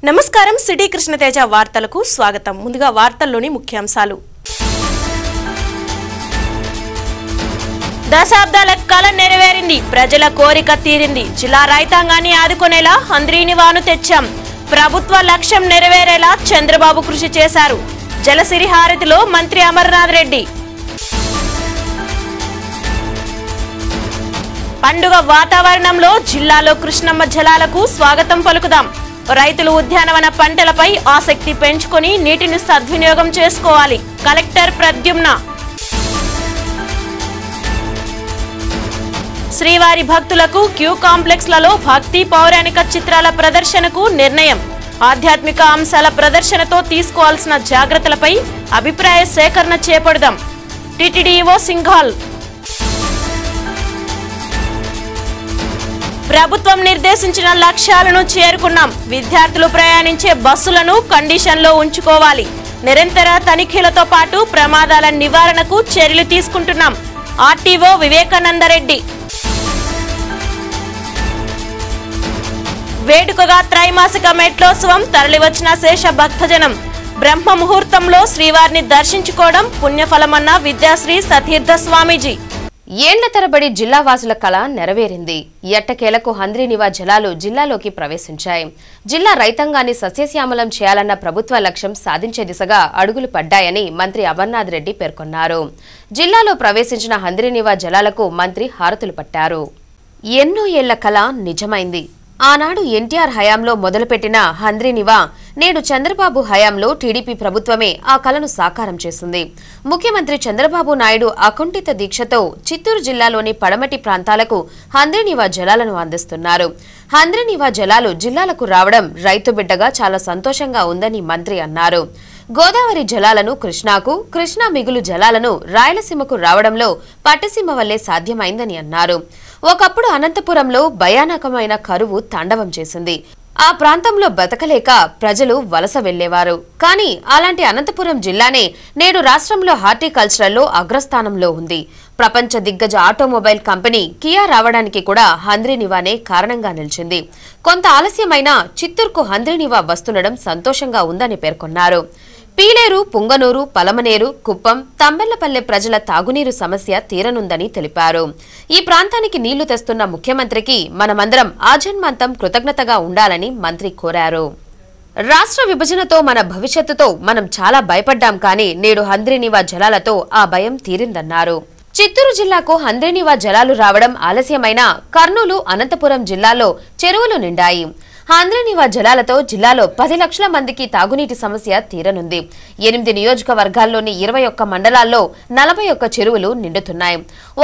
నమస్కారం సిటీ కృష్ణతేజ వార్తలకు స్వాగతం. ముందుగా వార్తల్లోని ముఖ్యాంశాలు. దశాబ్దాల కల నెరవేరింది, ప్రజల కోరిక తీరింది. జిల్లా రైతాంగాన్ని ఆదుకునేలా హంద్రీనివాను తెచ్చాం. ప్రభుత్వ లక్ష్యం నెరవేరేలా చంద్రబాబు కృషి చేశారు. జలసిరి హారతిలో మంత్రి అమర్నాథ్ రెడ్డి. పండుగ వాతావరణంలో జిల్లాలో కృష్ణమ్మ జలాలకు స్వాగతం పలుకుదాం. రైతులు ఉద్యానవన పంటలపై ఆసక్తి పెంచుకొని నీటిని సద్వినియోగం చేసుకోవాలి. కలెక్టర్ ప్రద్యుమ్న. శ్రీవారి భక్తులకు క్యూ కాంప్లెక్స్లలో భక్తి పౌరాణిక చిత్రాల ప్రదర్శనకు నిర్ణయం. ఆధ్యాత్మిక అంశాల ప్రదర్శనతో తీసుకోవాల్సిన జాగ్రత్తలపై అభిప్రాయ సేకరణ చేపడదాం. టిటిడిఓ సింఘాల్. ప్రభుత్వం నిర్దేశించిన లక్ష్యాలను చేరుకున్నాం. విద్యార్థులు ప్రయాణించే బస్సులను కండిషన్లో ఉంచుకోవాలి. నిరంతర తనిఖీలతో పాటు ప్రమాదాల నివారణకు చర్యలు తీసుకుంటున్నాం. ఆర్టీఓ వివేకానందరెడ్డి. వేడుకగా త్రైమాసిక మెట్లోత్సవం, తరలివచ్చిన శేష భక్తజనం. బ్రహ్మ ముహూర్తంలో శ్రీవారిని దర్శించుకోవడం పుణ్యఫలమన్న విద్యాశ్రీ సతీర్థ స్వామీజీ. ఏళ్ల తరబడి జిల్లావాసుల కళ నెరవేరింది. ఎట్టకేలకు హంద్రీనివా జలాలు జిల్లాలోకి ప్రవేశించాయి. జిల్లా రైతాంగాన్ని సస్యశ్యామలం చేయాలన్న ప్రభుత్వ లక్ష్యం సాధించే దిశగా అడుగులు పడ్డాయని మంత్రి అమర్నాథ్ రెడ్డి పేర్కొన్నారు. జిల్లాలో ప్రవేశించిన హంద్రీనివా జలాలకు మంత్రి హారతులు పట్టారు. ఎన్నో ఏళ్ల కళ నిజమైంది. ఆనాడు ఎన్టీఆర్ హయాంలో మొదలుపెట్టిన హంద్రీనివా నేడు చంద్రబాబు హయాంలో టీడీపీ ప్రభుత్వమే ఆ కలను సాకారం చేసింది. ముఖ్యమంత్రి చంద్రబాబు నాయుడు అకుంఠిత దీక్షతో చిత్తూరు జిల్లాలోని పడమటి ప్రాంతాలకు హంద్రీనివా జలాలను అందిస్తున్నారు. హంద్రీనివా జలాలు జిల్లాలకు రావడం రైతు బిడ్డగా చాలా సంతోషంగా ఉందని మంత్రి అన్నారు. గోదావరి జలాలను కృష్ణాకు, కృష్ణా మిగులు జలాలను రాయలసీమకు రావడంలో పట్టిసీమ వల్లే సాధ్యమైందని అన్నారు. ఒకప్పుడు అనంతపురంలో భయానకమైన కరువు తాండవం చేసింది. ఆ ప్రాంతంలో బతకలేక ప్రజలు వలస వెళ్లేవారు. కానీ అలాంటి అనంతపురం జిల్లానే నేడు రాష్ట్రంలో హార్టికల్చరల్లో అగ్రస్థానంలో ఉంది. ప్రపంచ దిగ్గజ ఆటోమొబైల్ కంపెనీ కియా రావడానికి కూడా హంద్రీనివానే కారణంగా నిలిచింది. కొంత ఆలస్యమైన చిత్తూరుకు హంద్రీనివా వస్తుండడం సంతోషంగా ఉందని పేర్కొన్నారు. పీలేరు, పుంగనూరు, పలమనేరు, కుప్పం, తంబెల్లపల్లె ప్రజల తాగునీరు సమస్య తీరనుందని తెలిపారు. ఈ ప్రాంతానికి నీళ్లు తెస్తున్న ముఖ్యమంత్రికి మనమందరం ఆజన్మాంతం కృతజ్ఞతగా ఉండాలని మంత్రి కోరారు. రాష్ట్ర విభజనతో మన భవిష్యత్తుతో మనం చాలా భయపడ్డాం, కానీ నేడు హంద్రీనివా జలాలతో ఆ భయం తీరిందన్నారు. చిత్తూరు జిల్లాకు హంద్రీనివా జలాలు రావడం ఆలస్యమైన కర్నూలు, అనంతపురం జిల్లాలో చెరువులు నిండాయి. హంద్రీనివా జలాలతో జిల్లాలో 10 లక్షల మందికి తాగునీటి సమస్య తీరనుంది. 8 నియోజకవర్గాల్లోని 21 మండలాల్లో 41 చెరువులు నిండుతున్నాయి.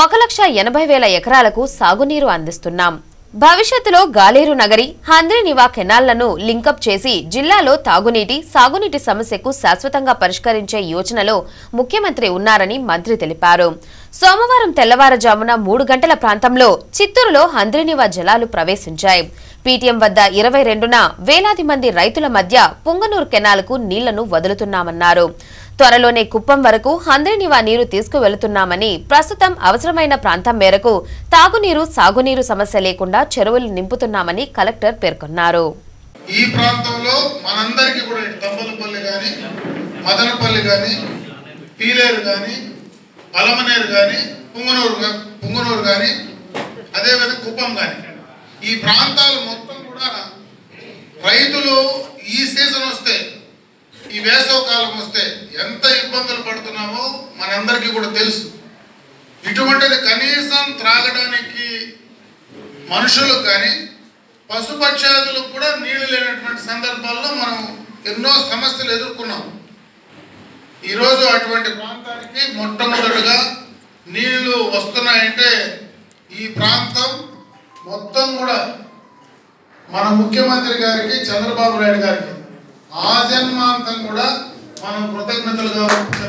1,80,000 ఎకరాలకు సాగునీరు అందిస్తున్నాం. భవిష్యత్తులో గాలేరు నగరి, హంద్రీనివా కెనాల్లను లింకప్ చేసి జిల్లాలో తాగునీటి, సాగునీటి సమస్యకు శాశ్వతంగా పరిష్కరించే యోచనలో ముఖ్యమంత్రి ఉన్నారని మంత్రి తెలిపారు. సోమవారం తెల్లవారుజామున 3 గంటల ప్రాంతంలో చిత్తూరులో హంద్రీనివా జలాలు ప్రవేశించాయి. పీటీఎం వద్ద 22న వేలాది మంది రైతుల మధ్య పుంగనూరు కెనాల్కు నీళ్లను వదులుతున్నామన్నారు. త్వరలోనే కుప్పం వరకు హంద్రీనివా నీరు తీసుకువెళుతున్నామని, ప్రస్తుతం అవసరమైన ప్రాంతం మేరకు తాగునీరు, సాగునీరు సమస్య లేకుండా చెరువులు నింపుతున్నామని కలెక్టర్ పేర్కొన్నారు. ఈ ప్రాంతంలో మనందరికీ కూడా తంబలపల్లి గాని, మదనపల్లి గాని, పీలేరు గాని, పలమనేరు గాని, పుంగనూరు గాని, అదేవిధంగా కుప్పం గాని, ఈ ప్రాంతాలు మొత్తం కూడా రైతులు ఈ సీజన్ వస్తే, ఈ వేసవ కాలం వస్తే ఎంత ఇబ్బందులు పడుతున్నామో మనందరికీ కూడా తెలుసు. ఇటువంటిది కనీసం త్రాగడానికి మనుషులకు కానీ పశుపక్షాదులకు కూడా నీళ్లు లేనటువంటి సందర్భాల్లో మనం ఎన్నో సమస్యలు ఎదుర్కొన్నాం. ఈరోజు అటువంటి ప్రాంతానికి మొట్టమొదటిగా నీళ్లు వస్తున్నాయంటే ఈ ప్రాంతం మొత్తం కూడా మన ముఖ్యమంత్రి గారికి, చంద్రబాబు నాయుడు గారికి ఆజన్మాంతం కూడా మనం కృతజ్ఞతలుగా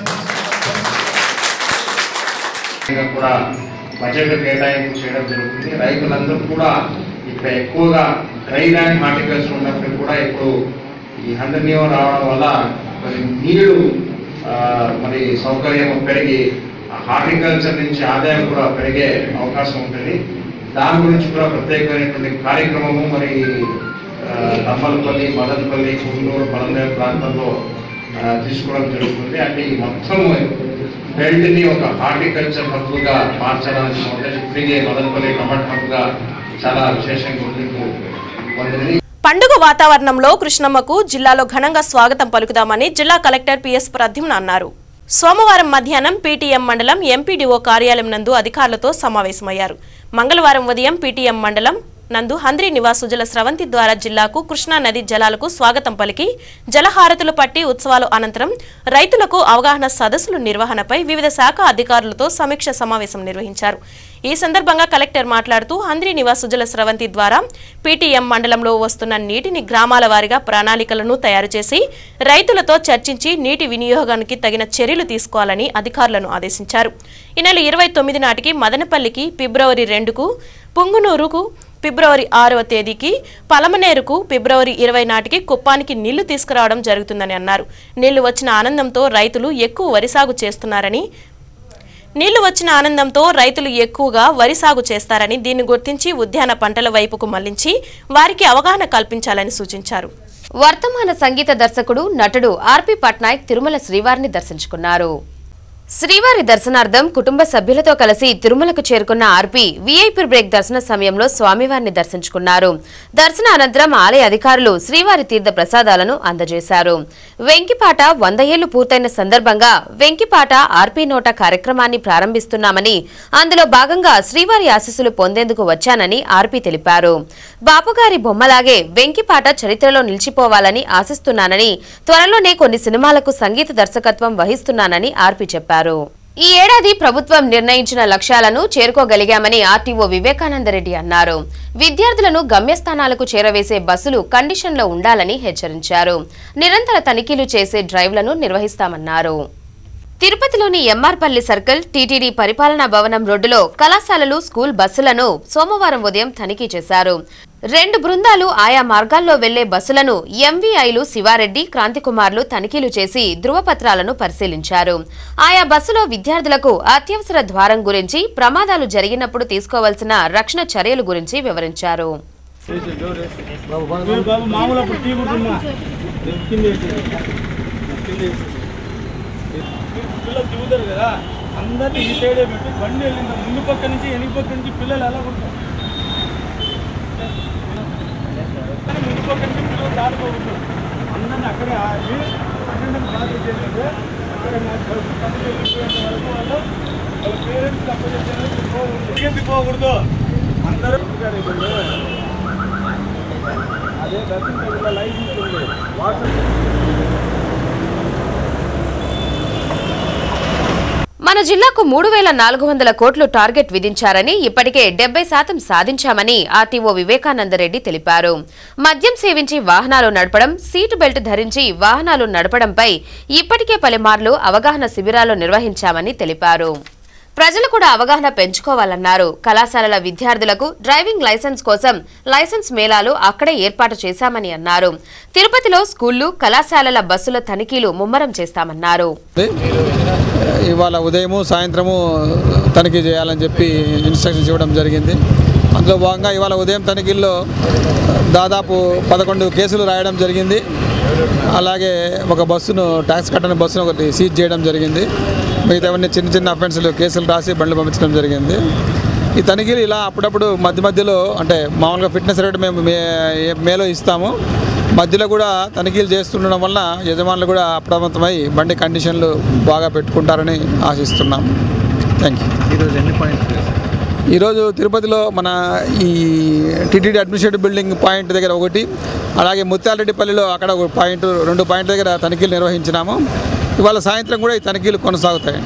కూడా బడ్జెట్ కేటాయింపు చేయడం జరుగుతుంది. రైతులందరూ కూడా ఇక్కడ ఎక్కువగా డ్రై ల్యాండ్ హార్టికల్చర్ ఉన్నప్పుడు కూడా ఇప్పుడు ఈ హంద్రీనివా రావడం వల్ల మరి నీళ్లు మరి సౌకర్యం పెరిగి హార్టికల్చర్ నుంచి ఆదాయం కూడా పెరిగే అవకాశం ఉంటుంది. దాని గురించి కూడా ప్రత్యేకమైనటువంటి కార్యక్రమము మరి తంబలపల్లి, మదనపల్లి, పుంగనూరు, పలమనేరు ప్రాంతంలో తీసుకోవడం జరుగుతుంది. అంటే ఈ మొత్తం బెల్ట్ని ఒక హార్టికల్చర్ హబ్గా మార్చడానికి ఇప్పటికే మదనపల్లి టమాటా హబ్గా చాలా విశేషంగా గుర్తింపు పొందింది. పండుగ వాతావరణంలో కృష్ణమ్మకు జిల్లాలో ఘనంగా స్వాగతం పలుకుదామని జిల్లా కలెక్టర్ పిఎస్ ప్రద్యుమ్న అన్నారు. సోమవారం మధ్యాహ్నం పీటీఎం మండలం ఎంపీడీఓ కార్యాలయం నందు అధికారులతో సమావేశమయ్యారు. మంగళవారం ఉదయం పీటీఎం మండలం నందు హంద్రీ నివాస్ సుజల స్రవంతి ద్వారా జిల్లాకు కృష్ణా నది జలాలకు స్వాగతం పలికి జలహారతులు పట్టి ఉత్సవాలు అనంతరం రైతులకు అవగాహన సదస్సుల నిర్వహణపై వివిధ శాఖ అధికారులతో సమీక్ష సమావేశం నిర్వహించారు. ఈ సందర్భంగా కలెక్టర్ మాట్లాడుతూ హంద్రీ నివాస్ సుజల స్రవంతి ద్వారా పీటీఎం మండలంలో వస్తున్న నీటిని గ్రామాల వారీగా ప్రణాళికలను తయారు చేసి రైతులతో చర్చించి నీటి వినియోగానికి తగిన చర్యలు తీసుకోవాలని అధికారులను ఆదేశించారు. ఈ నెల 29 నాటికి మదనపల్లికి, ఫిబ్రవరి 2కు, పుంగునూరుకు ఫిబ్రవరి 6వ తేదీకి, పలమనేరుకు ఫిబ్రవరి 20 నాటికి కుప్పానికి నీళ్లు తీసుకురావడం జరుగుతుందని అన్నారు. నీళ్లు వచ్చిన ఆనందంతో రైతులు ఎక్కువ వరి సాగు చేస్తారని దీన్ని గుర్తించి ఉద్యాన పంటల వైపుకు మళ్లించి వారికి అవగాహన కల్పించాలని సూచించారు. వర్తమాన సంగీత దర్శకుడు, నటుడు ఆర్పి పట్నాయక్ తిరుమల శ్రీవారిని దర్శించుకున్నారు. శ్రీవారి దర్శనార్థం కుటుంబ సభ్యులతో కలిసి తిరుమలకు చేరుకున్న ఆర్పి వీఐపీ బ్రేక్ దర్శన సమయంలో స్వామివారిని దర్శించుకున్నారు. దర్శన అనంతరం ఆలయ అధికారులు శ్రీవారి తీర్థ ప్రసాదాలను అందజేశారు. వెంకిపాట 100 ఏళ్లు పూర్తయిన సందర్భంగా వెంకిపాట ఆర్పి నోట కార్యక్రమాన్ని ప్రారంభిస్తున్నామని, అందులో భాగంగా శ్రీవారి ఆశీస్సులు పొందేందుకు వచ్చానని ఆర్పి తెలిపారు. బాపుగారి బొమ్మలాగే వెంకిపాట చరిత్రలో నిలిచిపోవాలని ఆశిస్తున్నానని, త్వరలోనే కొన్ని సినిమాలకు సంగీత దర్శకత్వం వహిస్తున్నానని ఆర్పి చెప్పారు. ఈ ఏడాది ప్రభుత్వం నిర్ణయించిన లక్ష్యాలను చేరుకోగలిగామని ఆర్టీఓ వివేకానందరెడ్డి అన్నారు. విద్యార్థులను గమ్యస్థానాలకు చేరవేసే బస్సులు కండిషన్లో ఉండాలని హెచ్చరించారు. నిరంతర తనిఖీలు చేసే డ్రైవ్లను నిర్వహిస్తామన్నారు. తిరుపతిలోని ఎంఆర్పల్లి సర్కిల్, టీటీడీ పరిపాలనా భవనం రోడ్డులో కళాశాలలు, స్కూల్ బస్సులను సోమవారం ఉదయం తనిఖీ చేశారు. 2 బృందాలు ఆయా మార్గాల్లో వెళ్లే బస్సులను ఎంవీఐలు శివారెడ్డి, క్రాంతికుమార్లు తనిఖీలు చేసి ధృవపత్రాలను పరిశీలించారు. ఆయా బస్సులో విద్యార్థులకు అత్యవసర ద్వారం గురించి, ప్రమాదాలు జరిగినప్పుడు తీసుకోవాల్సిన రక్షణ చర్యల గురించి వివరించారు. పిల్లలు దిగుతారు కదా, అందరినీ ఈ సైడే పెట్టి బండి వెళ్ళింది ముందు పక్క నుంచి వెనుక పక్క నుంచి పిల్లలు ఎలా ఉంటారు, ముందు పక్క నుంచి పిల్లలు దాటుకోకూడదు. అందరినీ అక్కడే ఆగి అటెండెన్స్ బాధ్యత చేసేది. అక్కడ బస్సు పని వెళ్ళిపోయేంత వరకు వాళ్ళు వాళ్ళ పేరెంట్స్ అప్పచెప్పేది పోకూడదు. అందరూ అదే దర్శనం లైసెన్స్ ఉంది వాట్సాప్. మన జిల్లాకు 3,400 కోట్లు టార్గెట్ విధించారని, ఇప్పటికే 70% సాధించామని ఆర్టీఓ వివేకానందరెడ్డి తెలిపారు. మద్యం సేవించి వాహనాలు నడపడం, సీటు బెల్ట్ ధరించి వాహనాలు నడపడంపై ఇప్పటికే పలుమార్లు అవగాహన శిబిరాలు నిర్వహించామని తెలిపారు. ప్రజలు కూడా అవగాహన పెంచుకోవాలన్నారు. కళాశాలల విద్యార్థులకు డ్రైవింగ్ లైసెన్స్ కోసం లైసెన్స్ మేళాలు అక్కడే ఏర్పాటు చేశామని అన్నారు. తిరుపతిలో స్కూళ్లు, కళాశాలల బస్సుల తనిఖీలు ముమ్మరం చేస్తామన్నారు. ఇవాళ ఉదయము, సాయంత్రము తనిఖీ చేయాలని చెప్పి ఇన్స్ట్రక్షన్స్ ఇవ్వడం జరిగింది. అందులో భాగంగా ఇవాళ ఉదయం తనిఖీల్లో దాదాపు 11 కేసులు రాయడం జరిగింది. అలాగే ఒక బస్సును, ట్యాక్స్ కట్టని బస్సును ఒకటి సీజ్ చేయడం జరిగింది. మిగతావన్నీ చిన్న చిన్న అఫెన్స్లు కేసులు రాసి బండ్లు పంపించడం జరిగింది. ఈ తనిఖీలు ఇలా అప్పుడప్పుడు మధ్యలో, అంటే మామూలుగా ఫిట్నెస్ రేట్ మేము మేలో ఇస్తాము, మధ్యలో కూడా తనిఖీలు చేస్తుండడం వల్ల యజమానులు కూడా అప్రమత్తమై బండి కండిషన్లు బాగా పెట్టుకుంటారని ఆశిస్తున్నాం. Thank you. ఈరోజు ఎన్ని పాయింట్లు? ఈరోజు తిరుపతిలో మన ఈ టీటీడీ అడ్మినిస్ట్రేటివ్ బిల్డింగ్ పాయింట్ దగ్గర ఒకటి, అలాగే ముత్యాలరెడ్డిపల్లిలో అక్కడ ఒక పాయింట్, 2 పాయింట్ల దగ్గర తనిఖీలు నిర్వహించినాము. ఇవాళ సాయంత్రం కూడా ఈ తనిఖీలు కొనసాగుతాయి.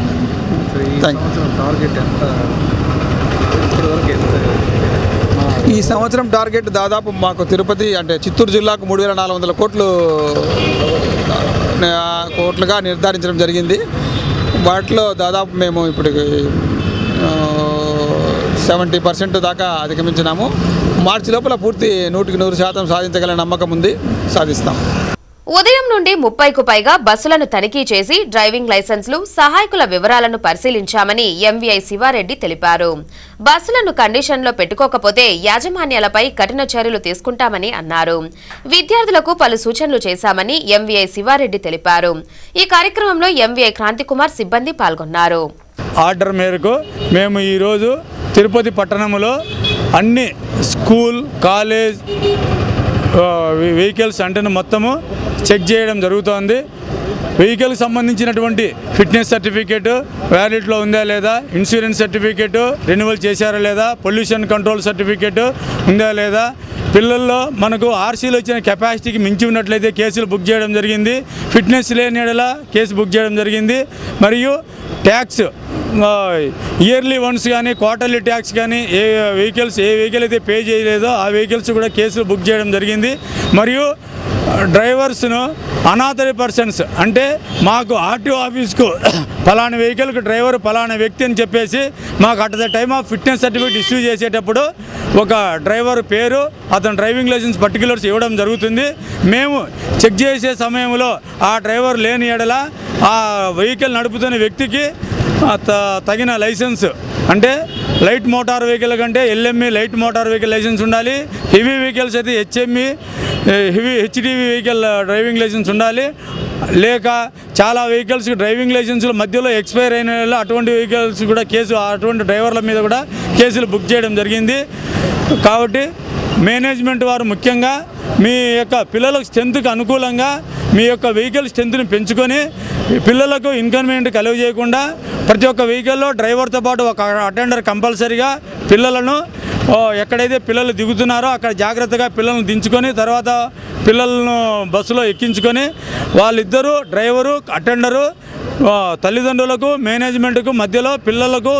ఈ సంవత్సరం టార్గెట్ దాదాపు మాకు తిరుపతి, అంటే చిత్తూరు జిల్లాకు 3,400 కోట్లుగా నిర్ధారించడం జరిగింది. వాటిలో దాదాపు మేము ఇప్పుడు 70% దాకా అధిగమించినాము. మార్చి లోపల పూర్తి 100% సాధించగల నమ్మకం ఉంది, సాధిస్తాం. ఉదయం నుండి 30కు పైగా బస్సులను తనిఖీ చేసి డ్రైవింగ్ లైసెన్సులు, సహాయకుల వివరాలను పరిశీలించామని ఎంవీఐ శివారెడ్డి తెలిపారు. బస్సులను కండిషన్లో పెట్టుకోకపోతే యాజమాన్యాలపై కఠిన చర్యలు తీసుకుంటామని అన్నారు. విద్యార్థులకు పలు సూచనలు చేశామని ఎంవీఐ శివారెడ్డి తెలిపారు. ఈ కార్యక్రమంలో ఎంవీఐ క్రాంతికుమార్ సిబ్బంది పాల్గొన్నారు. ఆర్డర్ మేరకు మేము ఈరోజు తిరుపతి పట్టణంలో అన్ని స్కూల్, కాలేజ్ వెహికల్స్ అంటే మొత్తము చెక్ చేయడం జరుగుతోంది. వెహికల్కి సంబంధించినటువంటి ఫిట్నెస్ సర్టిఫికేటు వ్యాలిడ్లో ఉందా లేదా, ఇన్సూరెన్స్ సర్టిఫికేటు రెన్యువల్ చేశారా లేదా, పొల్యూషన్ కంట్రోల్ సర్టిఫికేటు ఉందా లేదా, పిల్లల్లో మనకు ఆర్సీలో వచ్చిన కెపాసిటీకి మించి ఉన్నట్లయితే కేసులు బుక్ చేయడం జరిగింది. ఫిట్నెస్ లేని ఎడల కేసు బుక్ చేయడం జరిగింది. మరియు ట్యాక్స్ ఇయర్లీ వన్స్ కానీ క్వార్టర్లీ ట్యాక్స్ కానీ ఏ వెహికల్ అయితే పే చేయలేదో ఆ వెహికల్స్ కూడా కేసులు బుక్ చేయడం జరిగింది. మరియు డ్రైవర్స్ను అనాథరీ పర్సన్స్ అంటే మాకు ఆర్టీఓ ఆఫీస్కు ఫలానా వెహికల్కి డ్రైవర్ ఫలానా వ్యక్తి అని చెప్పేసి మాకు at the time of fitness certificate issue చేసేటప్పుడు ఒక డ్రైవర్ పేరు, అతను డ్రైవింగ్ లైసెన్స్ పర్టికులర్స్ ఇవ్వడం జరుగుతుంది. మేము చెక్ చేసే సమయంలో ఆ డ్రైవర్ లేని ఎడల ఆ వెహికల్ నడుపుతున్న వ్యక్తికి తగిన లైసెన్స్ అంటే లైట్ మోటార్ వెహికల్ కంటే LME light motor vehicle licence ఉండాలి. హెవీ వెహికల్స్ అయితే HME HDV vehicle driving licence ఉండాలి. లేక చాలా వెహికల్స్కి డ్రైవింగ్ లైసెన్సులు మధ్యలో ఎక్స్పైర్ అయిన అటువంటి వెహికల్స్ కూడా అటువంటి డ్రైవర్ల మీద కూడా కేసులు బుక్ చేయడం జరిగింది. కాబట్టి మేనేజ్మెంట్ వారు ముఖ్యంగా మీ యొక్క పిల్లలకు స్ట్రెంత్కి అనుకూలంగా మీ యొక్క వెహికల్ స్ట్రెంత్ని పెంచుకొని పిల్లలకు ఇన్కన్వీనియంట్ కలుగజేయకుండా ప్రతి ఒక్క వెహికల్లో డ్రైవర్తో పాటు ఒక అటెండర్ కంపల్సరీగా పిల్లలను ఎక్కడైతే పిల్లలు దిగుతున్నారో అక్కడ జాగ్రత్తగా పిల్లలను దించుకొని తర్వాత పిల్లలను బస్సులో ఎక్కించుకొని వాళ్ళిద్దరూ డ్రైవరు, అటెండరు, తల్లిదండ్రులకు మేనేజ్మెంట్కు మధ్యలో పిల్లలకు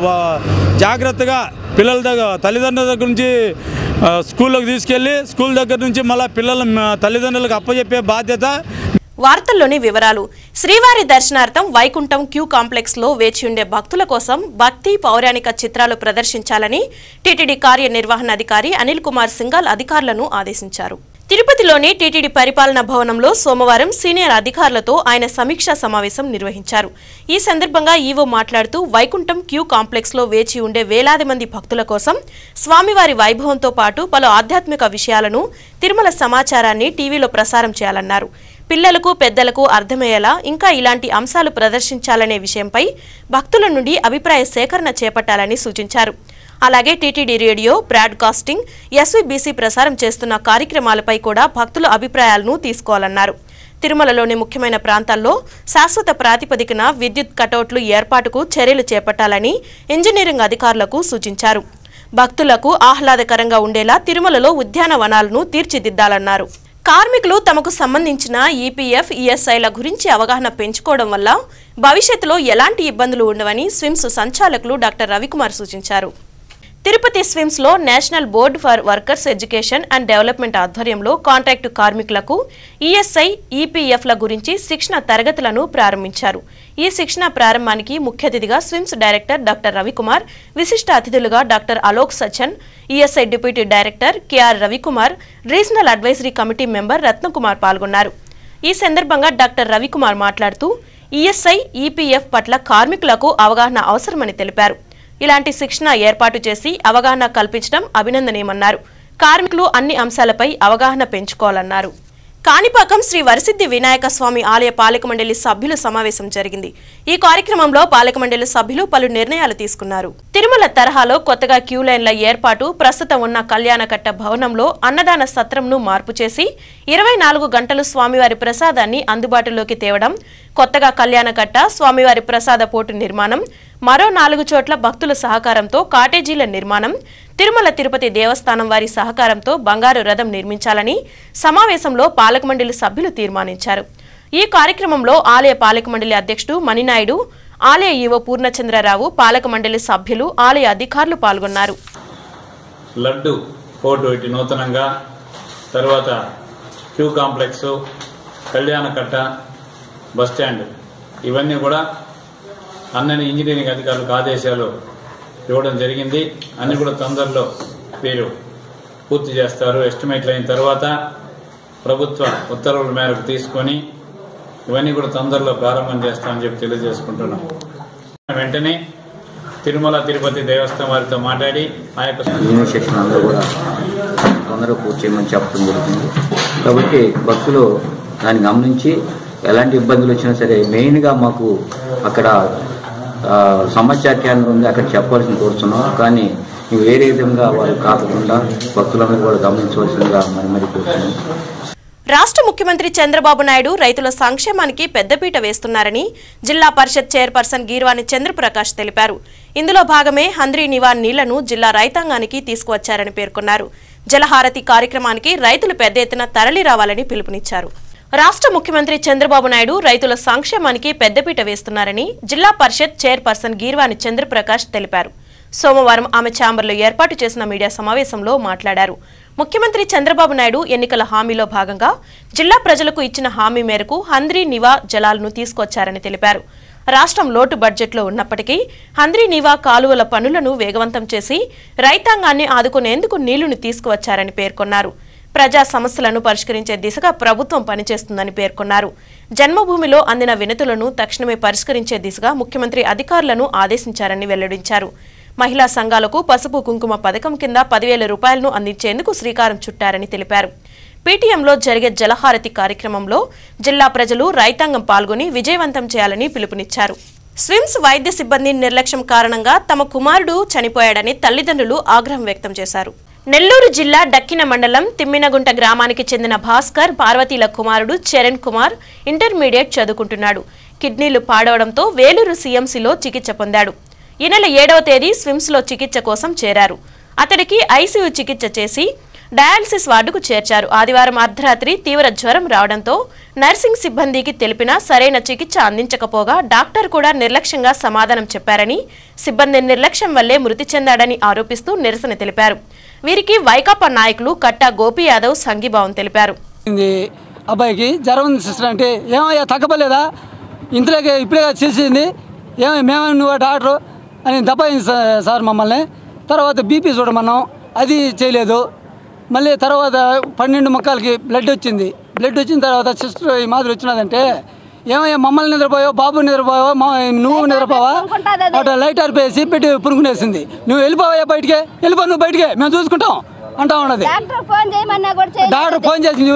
జాగ్రత్తగా పిల్లల దగ్గర తల్లిదండ్రుల దగ్గర నుంచి స్కూల్లోకి తీసుకెళ్ళి స్కూల్ దగ్గర నుంచి మళ్ళీ పిల్లల తల్లిదండ్రులకు అప్పచెప్పే బాధ్యత. వార్తల్లోని వివరాలు. శ్రీవారి దర్శనార్థం వైకుంఠం క్యూ కాంప్లెక్స్ లో వేచి ఉండే భక్తుల కోసం భక్తి, పౌరాణిక చిత్రాలు ప్రదర్శించాలని టీటీడీ కార్యనిర్వహణాధికారి అనిల్ కుమార్ సింఘాల్ అధికారులను ఆదేశించారు. తిరుపతిలోని టీటీడీ పరిపాలనా భవనంలో సోమవారం సీనియర్ అధికారులతో ఆయన సమీక్షా సమావేశం నిర్వహించారు. ఈ సందర్భంగా ఈవో మాట్లాడుతూ వైకుంఠం క్యూ కాంప్లెక్స్ లో వేచి ఉండే వేలాది మంది భక్తుల కోసం స్వామివారి వైభవంతో పాటు పలు ఆధ్యాత్మిక విషయాలను, తిరుమల సమాచారాన్ని టీవీలో ప్రసారం చేయాలన్నారు. పిల్లలకు, పెద్దలకు అర్థమయ్యేలా ఇంకా ఇలాంటి అంశాలు ప్రదర్శించాలనే విషయంపై భక్తుల నుండి అభిప్రాయ సేకరణ చేపట్టాలని సూచించారు. అలాగే టీటీడీ రేడియో, బ్రాడ్కాస్టింగ్, ఎస్వీబీసీ ప్రసారం చేస్తున్న కార్యక్రమాలపై కూడా భక్తుల అభిప్రాయాలను తీసుకోవాలన్నారు. తిరుమలలోని ముఖ్యమైన ప్రాంతాల్లో శాశ్వత ప్రాతిపదికన విద్యుత్ కటౌట్లు ఏర్పాటుకు చర్యలు చేపట్టాలని ఇంజనీరింగ్ అధికారులకు సూచించారు. భక్తులకు ఆహ్లాదకరంగా ఉండేలా తిరుమలలో ఉద్యానవనాలను తీర్చిదిద్దాలన్నారు. కార్మికులు తమకు సంబంధించిన ఈపీఎఫ్, ఈఎస్ఐల గురించి అవగాహన పెంచుకోవడం వల్ల భవిష్యత్తులో ఎలాంటి ఇబ్బందులు ఉండవని స్విమ్స్ సంచాలకులు డాక్టర్ రవికుమార్ సూచించారు. తిరుపతి స్విమ్స్ లో national board for workers education and development ఆధ్వర్యంలో కాంట్రాక్టు కార్మికులకు ఈఎస్ఐ, ఈపీఎఫ్ల గురించి శిక్షణ తరగతులను ప్రారంభించారు. ఈ శిక్షణ ప్రారంభానికి ముఖ్య అతిథిగా స్విమ్స్ డైరెక్టర్ డాక్టర్ రవికుమార్, విశిష్ట అతిథులుగా doctor Alok Sachan, ESI deputy director KR Ravikumar, regional advisory committee member Ratnakumar పాల్గొన్నారు. ఈ సందర్భంగా డాక్టర్ రవికుమార్ మాట్లాడుతూ ఈఎస్ఐ, ఈపీఎఫ్ పట్ల కార్మికులకు అవగాహన అవసరమని తెలిపారు. ఇలాంటి శిక్షణ ఏర్పాటు చేసి అవగాహన కల్పించడం అభినందనీయమన్నారు. కార్మికులు అన్ని అంశాలపై అవగాహన పెంచుకోవాలన్నారు. కాణిపాకం శ్రీ వరసిద్ధి వినాయక స్వామి ఆలయ పాలక మండలి సభ్యుల సమావేశం జరిగింది. ఈ కార్యక్రమంలో పాలక మండలి సభ్యులు పలు నిర్ణయాలు తీసుకున్నారు. తిరుమల తరహాలో కొత్తగా క్యూ లైన్ల ఏర్పాటు, ప్రస్తుతం ఉన్న కళ్యాణకట్ట భవనంలో అన్నదాన సత్రంను మార్పు చేసి 24 గంటలు స్వామివారి ప్రసాదాన్ని అందుబాటులోకి తేవడం, కొత్తగా కళ్యాణకట్ట, స్వామివారి ప్రసాద పోటు నిర్మాణం, మరో 4 చోట్ల భక్తుల సహకారంతో కాటేజీల నిర్మాణం, తిరుమల తిరుపతి దేవస్థానం వారి సహకారంతో బంగారు రథం నిర్మించాలని సమావేశంలో పాలక మండలి సభ్యులు తీర్మానించారు. ఈ కార్యక్రమంలో ఆలయ పాలక మండలి అధ్యక్షుడు మణినాయుడు, ఆలయ ఈవో పూర్ణచంద్రరావు, పాలక మండలి సభ్యులు, ఆలయ అధికారులు పాల్గొన్నారు. లడ్డు ఫోటో ఇటు నూతనంగా, తర్వాత క్యూ కాంప్లెక్స్, కళ్యాణకట్ట, బస్టాండ్ ఇవన్నీ కూడా అన్ని ఇంజనీరింగ్ అధికారులకు ఆదేశాలు ఇవ్వడం జరిగింది. అన్ని కూడా తొందరలో వీరు పూర్తి చేస్తారు. ఎస్టిమేట్లు అయిన తర్వాత ప్రభుత్వ ఉత్తర్వుల మేరకు తీసుకొని ఇవన్నీ కూడా తొందరలో ప్రారంభం చేస్తామని చెప్పి తెలియజేసుకుంటున్నాం. వెంటనే తిరుమల తిరుపతి దేవస్థానం వారితో మాట్లాడి ఆ యొక్క సెక్షన్ అందరూ కూడా తొందరగా పూర్తి చేయమని చెప్పడం జరుగుతుంది. కాబట్టి భక్తులు దాన్ని గమనించి ఎలాంటి ఇబ్బందులు వచ్చినా సరే మెయిన్గా మాకు అక్కడ సమాచార కేంద్రం ఉంది, అక్కడ చెప్పాల్సింది కోరుతున్నాం. కానీ వేరే విధంగా వారు కాకుండా భక్తులందరూ కూడా గమనించవలసిందిగా మరి కోరుతున్నాం. రాష్ట్ర ముఖ్యమంత్రి చంద్రబాబు నాయుడు రైతుల సంక్షేమానికి పెద్దపీట వేస్తున్నారని జిల్లా పరిషత్ చైర్పర్సన్ గీర్వాణి చంద్రప్రకాష్ తెలిపారు. ఇందులో భాగమే హంద్రీ నివా నీళ్లను జిల్లా రైతాంగానికి తీసుకువచ్చారని పేర్కొన్నారు. జలహారతి కార్యక్రమానికి రైతులు పెద్ద ఎత్తున తరలి రావాలని పిలుపునిచ్చారు. రాష్ట్ర ముఖ్యమంత్రి చంద్రబాబు నాయుడు రైతుల సంక్షేమానికి పెద్దపీట వేస్తున్నారని జిల్లా పరిషత్ చైర్పర్సన్ గీర్వాణి చంద్రప్రకాష్ తెలిపారు. సోమవారం ఆమె ఛాంబర్లో ఏర్పాటు చేసిన మీడియా సమావేశంలో మాట్లాడారు. ముఖ్యమంత్రి చంద్రబాబు నాయుడు ఎన్నికల హామీలో భాగంగా జిల్లా ప్రజలకు ఇచ్చిన హామీ మేరకు హంద్రీ నివా జలాలను తీసుకొచ్చారని తెలిపారు. రాష్ట్రం లోటు బడ్జెట్లో ఉన్నప్పటికీ హంద్రీ నివా కాలువల పనులను వేగవంతం చేసి రైతాంగాన్ని ఆదుకునేందుకు నీళ్లను తీసుకువచ్చారని పేర్కొన్నారు. ప్రజా సమస్యలను పరిష్కరించే దిశగా ప్రభుత్వం పనిచేస్తుందని పేర్కొన్నారు. జన్మభూమిలో అందిన వినతులను తక్షణమే పరిష్కరించే దిశగా ముఖ్యమంత్రి అధికారులను ఆదేశించారని వెల్లడించారు. మహిళా సంఘాలకు పసుపు కుంకుమ పథకం కింద 10,000 రూపాయలను అందించేందుకు శ్రీకారం చుట్టారని తెలిపారు. పీటీఎంలో జరిగే జలహారతి కార్యక్రమంలో జిల్లా ప్రజలు రైతాంగం పాల్గొని విజయవంతం చేయాలని పిలుపునిచ్చారు. స్విమ్స్ వైద్య సిబ్బంది నిర్లక్ష్యం కారణంగా తమ కుమారుడు చనిపోయాడని తల్లిదండ్రులు ఆగ్రహం వ్యక్తం చేశారు. నెల్లూరు జిల్లా డక్కిన మండలం తిమ్మినగుంట గ్రామానికి చెందిన భాస్కర్ పార్వతీల కుమారుడు చరణ్ కుమార్ ఇంటర్మీడియట్ చదువుకుంటున్నాడు. కిడ్నీలు పాడవడంతో వేలూరు సీఎంసీలో చికిత్స పొందాడు. ఈ నెల 7వ తేదీ స్విమ్స్ లో చికిత్స కోసం చేరారు. అతడికి ఐసీయూ చికిత్స చేసి డయాలసిస్ వార్డుకు చేర్చారు. ఆదివారం అర్ధరాత్రి తీవ్ర జ్వరం రావడంతో నర్సింగ్ సిబ్బందికి తెలిపినా సరైన చికిత్స అందించకపోగా డాక్టర్ కూడా నిర్లక్ష్యంగా సమాధానం చెప్పారని, సిబ్బంది నిర్లక్ష్యం వల్లే మృతి చెందాడని ఆరోపిస్తూ నిరసన తెలిపారు. వీరికి వైకాపా నాయకులు కట్టా గోపి యాదవ్ సంఘీభావం తెలిపారు. అబ్బాయికి జ్వరం సిస్టర్ అంటే ఏమయ్యా తగ్గలేదా, ఇంతలోకి ఇప్పుడే చేసింది మేమే నువ్వు డాక్టరు అని దబాయింది సార్ మమ్మల్ని. తర్వాత బీపీ చూడమన్నాం, అది చేయలేదు. మళ్ళీ తర్వాత 12 మొక్కలకి బ్లడ్ వచ్చిన తర్వాత సిస్టర్ ఈ మాదిరి వచ్చినదంటే ఏమయ్యా మమ్మల్ని నిద్రపోయావు, బాబు నిద్రపోయావా, నువ్వు నిద్రపోవా, అటు లైట్ ఆర్పేసి పెట్టి పురుగునేసింది. నువ్వు వెళ్ళిపోవా బయటికి, నువ్వు బయటికి మేము చూసుకుంటాం అంటా ఉన్నది. డాక్టర్ ఫోన్ చేసింది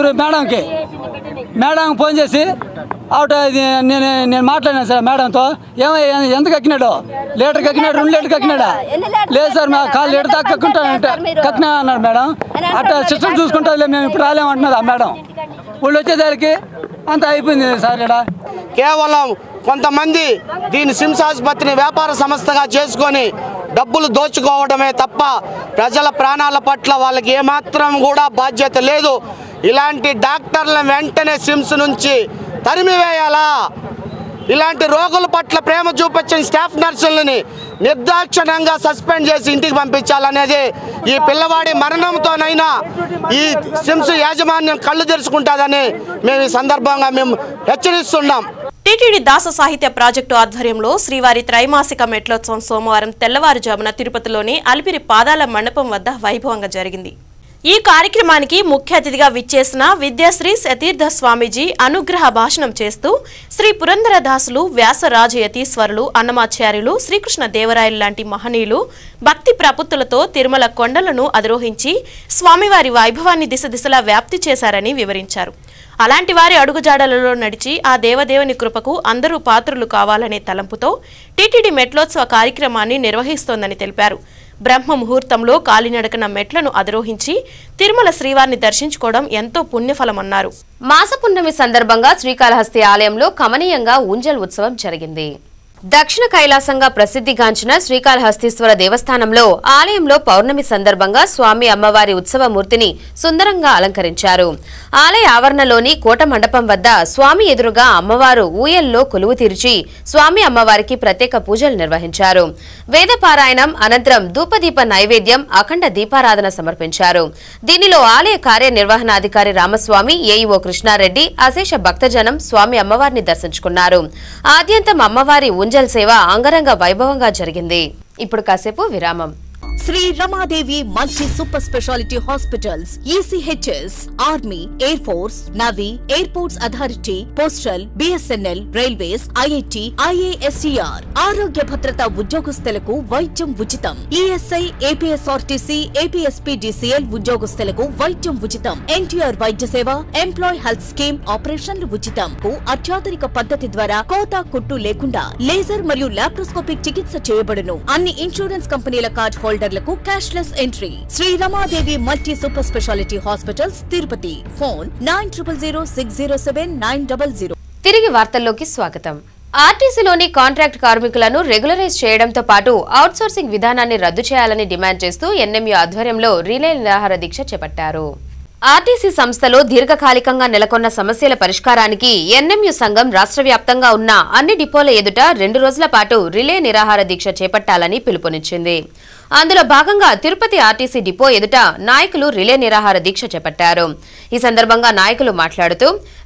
మేడంకి ఫోన్ చేసి ఆవిడ నేను మాట్లాడినా సార్ మేడంతో. ఏమయ్యా ఎంతకు ఎక్కినాడు, లీటర్కి ఎక్కినాడు, 2 లీటర్కి ఎక్కినాడా? లేదు సార్ మా కాలు లీటర్ దాకా కక్కినా అన్నాడు మేడం. అట్లా సిస్టమ్ చూసుకుంటుంది, మేము ఇప్పుడు రాలేమంటున్నది ఆ మేడం. వాళ్ళు వచ్చేదానికి అంత అయిపోయింది సార్. ఇక్కడ కేవలం కొంతమంది దీని సిమ్స్ ఆసుపత్రిని వ్యాపార సంస్థగా చేసుకొని డబ్బులు దోచుకోవడమే తప్ప ప్రజల ప్రాణాల పట్ల వాళ్ళకి ఏమాత్రం కూడా బాధ్యత లేదు. ఇలాంటి డాక్టర్లను వెంటనే సిమ్స్ నుంచి తరిమివేయాలా, ఇలాంటి రోగుల పట్ల ప్రేమ చూపించిన స్టాఫ్ నర్సులని నిర్దాక్షిణ్యంగా సస్పెండ్ చేసి ఇంటికి పంపించాలనేది ఈ పిల్లవాడి మరణంతోనైనా ఈ సిమ్స్ యాజమాన్యం కళ్ళు తెరుచుకుంటుందని మేము ఈ సందర్భంగా మేము హెచ్చరిస్తున్నాం. టీటీడీ దాస సాహిత్య ప్రాజెక్టు ఆధ్వర్యంలో శ్రీవారి త్రైమాసిక మెట్లోత్సవం సోమవారం తెల్లవారుజామున తిరుపతిలోని అలిపిరి పాదాల మండపం వద్ద వైభవంగా జరిగింది. ఈ కార్యక్రమానికి ముఖ్య అతిథిగా విచ్చేసిన విద్యాశ్రీ సతీర్థ స్వామీజీ అనుగ్రహ భాషణం చేస్తూ శ్రీ పురంధరదాసులు, వ్యాసరాజయతీశ్వరులు, అన్నమాచార్యులు, శ్రీకృష్ణ దేవరాయలు లాంటి మహనీయులు భక్తి ప్రపత్తులతో తిరుమల కొండలను అధిరోహించి స్వామివారి వైభవాన్ని దిశలా వ్యాప్తి చేశారని వివరించారు. అలాంటి వారి అడుగుజాడలలో నడిచి ఆ దేవదేవుని కృపకు అందరూ పాత్రులు కావాలనే తలంపుతో టీటీడీ మెట్లోత్సవ కార్యక్రమాన్ని నిర్వహిస్తోందని తెలిపారు. బ్రహ్మ ముహూర్తంలో కాలినడకన మెట్లను అధిరోహించి తిరుమల శ్రీవారిని దర్శించుకోవడం ఎంతో పుణ్యఫలమన్నారు. మాస పున్నమి సందర్భంగా శ్రీకాళహస్తి ఆలయంలో కమనీయంగా ఊంజల్ ఉత్సవం జరిగింది. దక్షిణ కైలాసంగా ప్రసిద్ధిగాంచిన శ్రీకాళహస్తీశ్వర దేవస్థానంలో ఆలయంలో పౌర్ణమి సందర్భంగా స్వామి అమ్మవారి ఉత్సవ మూర్తిని సుందరంగా అలంకరించారు. ఆలయ ఆవరణలోని కోట మండపం వద్ద స్వామి ఎదురుగా అమ్మవారు ఊయల్లో కొలువు తీర్చి స్వామి అమ్మవారికి ప్రత్యేక పూజలు నిర్వహించారు. వేదపారాయణం అనంతరం ధూపదీప నైవేద్యం, అఖండ దీపారాధన సమర్పించారు. దీనిలో ఆలయ కార్యనిర్వహణాధికారి రామస్వామి, ఏఈఓ కృష్ణారెడ్డి, అశేష భక్తజనం స్వామి అమ్మవారిని దర్శించుకున్నారు. ఆద్యంతం అమ్మవారి ఊంజల్ సేవ అంగరంగ వైభవంగా జరిగింది. ఇప్పుడు కాసేపు విరామం. Shri Ramadevi multi super speciality hospitals, ECHS, army, air force, navy, airports authority, postal, BSNL, railways, IIT, IASER. ఆరోగ్య భద్రత ఉద్యోగస్తులకు వైద్యం ఉచితం. ESI, APSRTC, APSPDCL ఉద్యోగస్తులకు వైద్యం ఉచితం. NTR వైద్య సేవ, ఎంప్లాయ్ హెల్త్ స్కీమ్ ఆపరేషన్లు ఉచితం. అత్యాధునిక పద్ధతి ద్వారా కోత కుట్టు లేకుండా లేజర్ మరియు లాప్రోస్కోపిక్ చికిత్స చేయబడును. అన్ని ఇన్సూరెన్స్ కంపెనీల కార్డ్ హోల్డర్లకు cashless entry. Shri Ramadevi multi super speciality hospitals, Tirupati. Phone 9000607900. తిరిగి వార్తల్లోకి స్వాగతం. ఆర్టీసీలోని కాంట్రాక్ట్ కార్మికులను రెగ్యులరైజ్ చేయడంతో పాటు అవుట్సోర్సింగ్ విధానాన్ని రద్దు చేయాలని డిమాండ్ చేస్తూ NMU ఆధ్వర్యంలో రిలే నిరాహార దీక్ష చేపట్టారు. ఆర్టీసీ సంస్థలో దీర్ఘకాలికంగా నెలకొన్న సమస్యల పరిష్కారానికి NMU సంఘం రాష్ట్ర వ్యాప్తంగా ఉన్న అన్ని డిపోల ఎదుట 2 రోజుల పాటు రిలే నిరాహార దీక్ష చేపట్టాలని పిలుపునిచ్చింది. అందులో భాగంగా తిరుపతి ఆర్టీసీ డిపో ఎదుట నాయకులు రిలే నిరాహార దీక్ష చేపట్టారు. ఈ సందర్భంగా నాయకులు మాట్లాడుతూ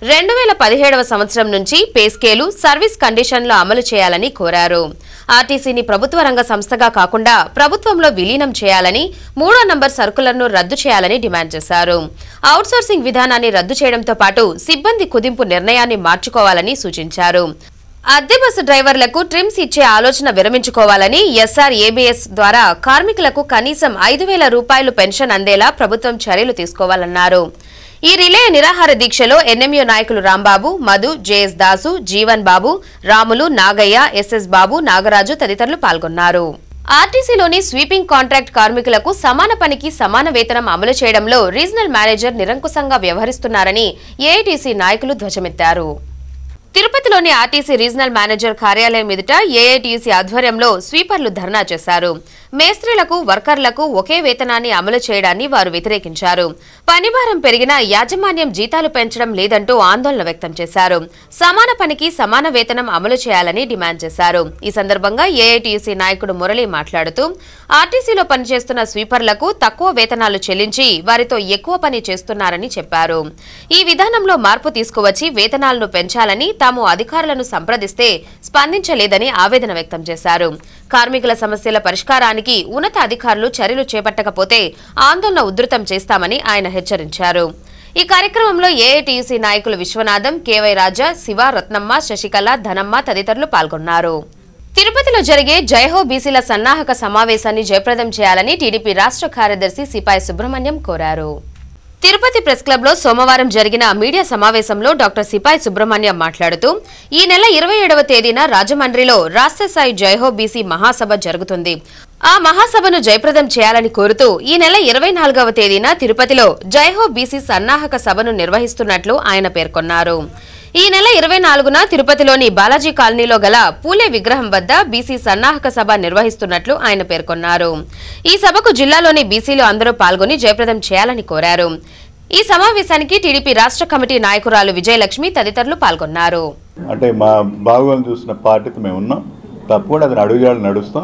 2017వ సంవత్సరం నుంచి పే స్కేలు, సర్వీస్ కండిషన్లు అమలు చేయాలని కోరారు. ఆర్టీసీని ప్రభుత్వ రంగ సంస్థగా కాకుండా ప్రభుత్వంలో విలీనం చేయాలని, 3వ నంబర్ సర్కులర్ను రద్దు చేయాలని డిమాండ్ చేశారు. అవుట్సోర్సింగ్ విధానాన్ని రద్దు చేయడంతో పాటు సిబ్బంది కుదింపు నిర్ణయాన్ని మార్చుకోవాలని సూచించారు. అద్దె బస్సు డ్రైవర్లకు ట్రిమ్స్ ఇచ్చే ఆలోచన విరమించుకోవాలని, SRABS ద్వారా కార్మికులకు కనీసం 5,000 రూపాయలు పెన్షన్ అందేలా ప్రభుత్వం చర్యలు తీసుకోవాలన్నారు. ఈ రిలే నిరాహార దీక్షలో NMU నాయకులు రాంబాబు, మధు, JS దాసు, జీవన్ బాబు, రాములు, నాగయ్య, SS బాబు, నాగరాజు తదితరులు పాల్గొన్నారు. ఆర్టీసీలోని స్వీపింగ్ కాంట్రాక్ట్ కార్మికులకు సమాన పనికి సమాన వేతనం అమలు చేయడంలో రీజనల్ మేనేజర్ నిరంకుశంగా వ్యవహరిస్తున్నారని AITC నాయకులు ధ్వజమెత్తారు. తిరుపతిలోని ఆర్టీసీ రీజనల్ మేనేజర్ కార్యాలయం ఎదుట AITC ఆధ్వర్యంలో స్వీపర్లు ధర్నా చేశారు. మేస్త్రీలకు, వర్కర్లకు ఒకే వేతనాన్ని అమలు చేయడాన్ని వారు వ్యతిరేకించారు. పనిభారం పెరిగినా యాజమాన్యం జీతాలు పెంచడం లేదంటూ ఆందోళన వ్యక్తం చేశారు. సమాన పనికి సమాన వేతనం అమలు చేయాలని డిమాండ్ చేశారు. ఈ సందర్భంగా AITC నాయకుడు మురళి మాట్లాడుతూ ఆర్టీసీలో పనిచేస్తున్న స్వీపర్లకు తక్కువ వేతనాలు చెల్లించి వారితో ఎక్కువ పని చేస్తున్నారని చెప్పారు. ఈ విధానంలో మార్పు తీసుకువచ్చి వేతనాలను పెంచాలని తాము అధికారులను సంప్రదిస్తే స్పందించలేదని ఆవేదన వ్యక్తం చేశారు. కార్మికుల సమస్యల పరిష్కారానికి ఉన్నత అధికారులు చర్యలు చేపట్టకపోతే ఆందోళన ఉధృతం చేస్తామని ఆయన హెచ్చరించారు. ఈ కార్యక్రమంలో AITC నాయకులు విశ్వనాథం, KY రాజా, శివ, రత్నమ్మ, శశికళ, ధనమ్మ తదితరులు పాల్గొన్నారు. తిరుపతిలో జరిగే జైహో బీసీల సన్నాహక సమావేశాన్ని జయప్రదం చేయాలని TDP రాష్ట్ర కార్యదర్శి సిపాయి సుబ్రహ్మణ్యం కోరారు. తిరుపతి ప్రెస్ క్లబ్ లో సోమవారం జరిగిన మీడియా సమావేశంలో డాక్టర్ సిపాయి సుబ్రహ్మణ్యం మాట్లాడుతూ ఈ నెల 27వ తేదీన రాజమండ్రిలో రాష్ట్ర స్థాయి జైహో బీసీ మహాసభ జరుగుతుంది. ఆ మహాసభను జయప్రదం చేయాలని కోరుతూ ఈ నెల 24వ తేదీన తిరుపతిలో జైహో బీసీ సన్నాహక సభను నిర్వహిస్తున్నట్లు ఆయన పేర్కొన్నారు. ఈ నెల 24న తిరుపతిలోని బాలాజీ కాలనీలో గల పూలే విగ్రహం వద్ద బీసీ సన్నాహక సభ నిర్వహిస్తున్నట్లు ఆయన పేర్కొన్నారు. ఈ సభకు జిల్లాలోని బీసీలు అందరూ పాల్గొని జయప్రదం చేయాలని కోరారు. ఈ సమావేశానికి టీడీపీ రాష్ట్ర కమిటీ నాయకురాలు విజయలక్ష్మి తదితరులు పాల్గొన్నారు. అంటే మా బాగోలు చూసిన పార్టీతో మేము ఉన్నాం, తప్పకుండా అతను అడుగుజాడలు నడుస్తాం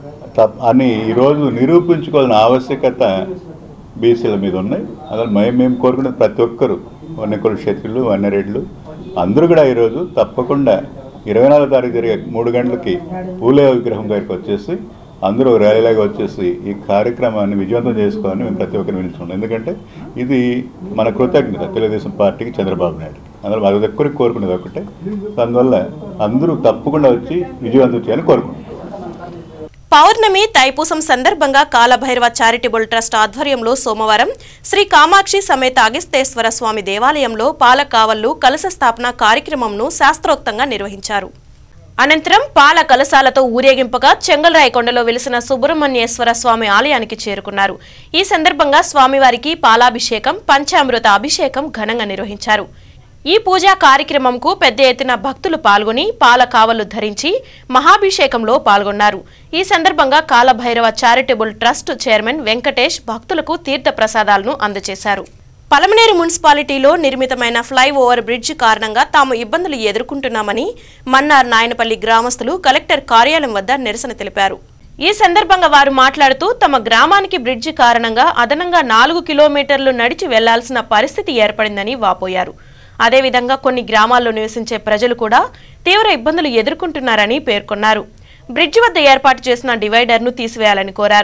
అని ఈరోజు నిరూపించుకోవాల్సిన ఆవశ్యకత బీసీల మీద ఉన్నాయి. అసలు మేము కోరుకునేది ప్రతి ఒక్కరు వన్యకుల క్షత్రులు, వన్యరెడ్లు అందరూ కూడా ఈరోజు తప్పకుండా 24వ తారీఖు జరిగే 3 గంటలకి పూలే విగ్రహం గారికి వచ్చేసి అందరూ ర్యాలీలాగా వచ్చేసి ఈ కార్యక్రమాన్ని విజయవంతం చేసుకోవాలని మేము ప్రతి ఒక్కరిని పిలుచుకున్నాం. ఎందుకంటే ఇది మన కృతజ్ఞత తెలుగుదేశం పార్టీకి, చంద్రబాబు నాయుడు, అందులో అది ఒక్కరికి కోరుకునేది ఒకటే. అందువల్ల అందరూ తప్పకుండా వచ్చి విజయవంతం చేయాలని కోరుకుంటున్నాం. పౌర్ణమి తైపూసం సందర్భంగా కాలభైరవ చారిటబుల్ ట్రస్ట్ ఆధ్వర్యంలో సోమవారం శ్రీ కామాక్షి సమేత అగస్తేశ్వర స్వామి దేవాలయంలో పాలకావళ్లు కలశ స్థాపన కార్యక్రమంను శాస్త్రోక్తంగా నిర్వహించారు. అనంతరం పాల కలశాలతో ఊరేగింపుగా చెంగల్రాయకొండలో వెలిసిన సుబ్రహ్మణ్యేశ్వర స్వామి ఆలయానికి చేరుకున్నారు. ఈ సందర్భంగా స్వామివారికి పాలాభిషేకం, పంచామృత అభిషేకం ఘనంగా నిర్వహించారు. ఈ పూజా కార్యక్రమంకు పెద్ద ఎత్తున భక్తులు పాల్గొని పాల కావళ్లు ధరించి మహాభిషేకంలో పాల్గొన్నారు. ఈ సందర్భంగా Kalabhairava charitable trust chairman Venkatesh భక్తులకు తీర్థ ప్రసాదాలను అందజేశారు. పలమనేరు మున్సిపాలిటీలో నిర్మితమైన ఫ్లైఓవర్ బ్రిడ్జ్ కారణంగా తాము ఇబ్బందులు ఎదుర్కొంటున్నామని మన్నార్ నాయనపల్లి గ్రామస్తులు కలెక్టర్ కార్యాలయం వద్ద నిరసన తెలిపారు. ఈ సందర్భంగా వారు మాట్లాడుతూ తమ గ్రామానికి బ్రిడ్జి కారణంగా అదనంగా 4 కిలోమీటర్లు నడిచి వెళ్లాల్సిన పరిస్థితి ఏర్పడిందని వాపోయారు. అదేవిధంగా కొన్ని గ్రామాల్లో నివసించే ప్రజలు కూడా తీవ్ర ఇబ్బందులు ఎదుర్కొంటున్నారని పేర్కొన్నారు. బ్రిడ్జి వద్ద ఏర్పాటు చేసిన డివైడర్ను తీసివేయాలని కోరారు.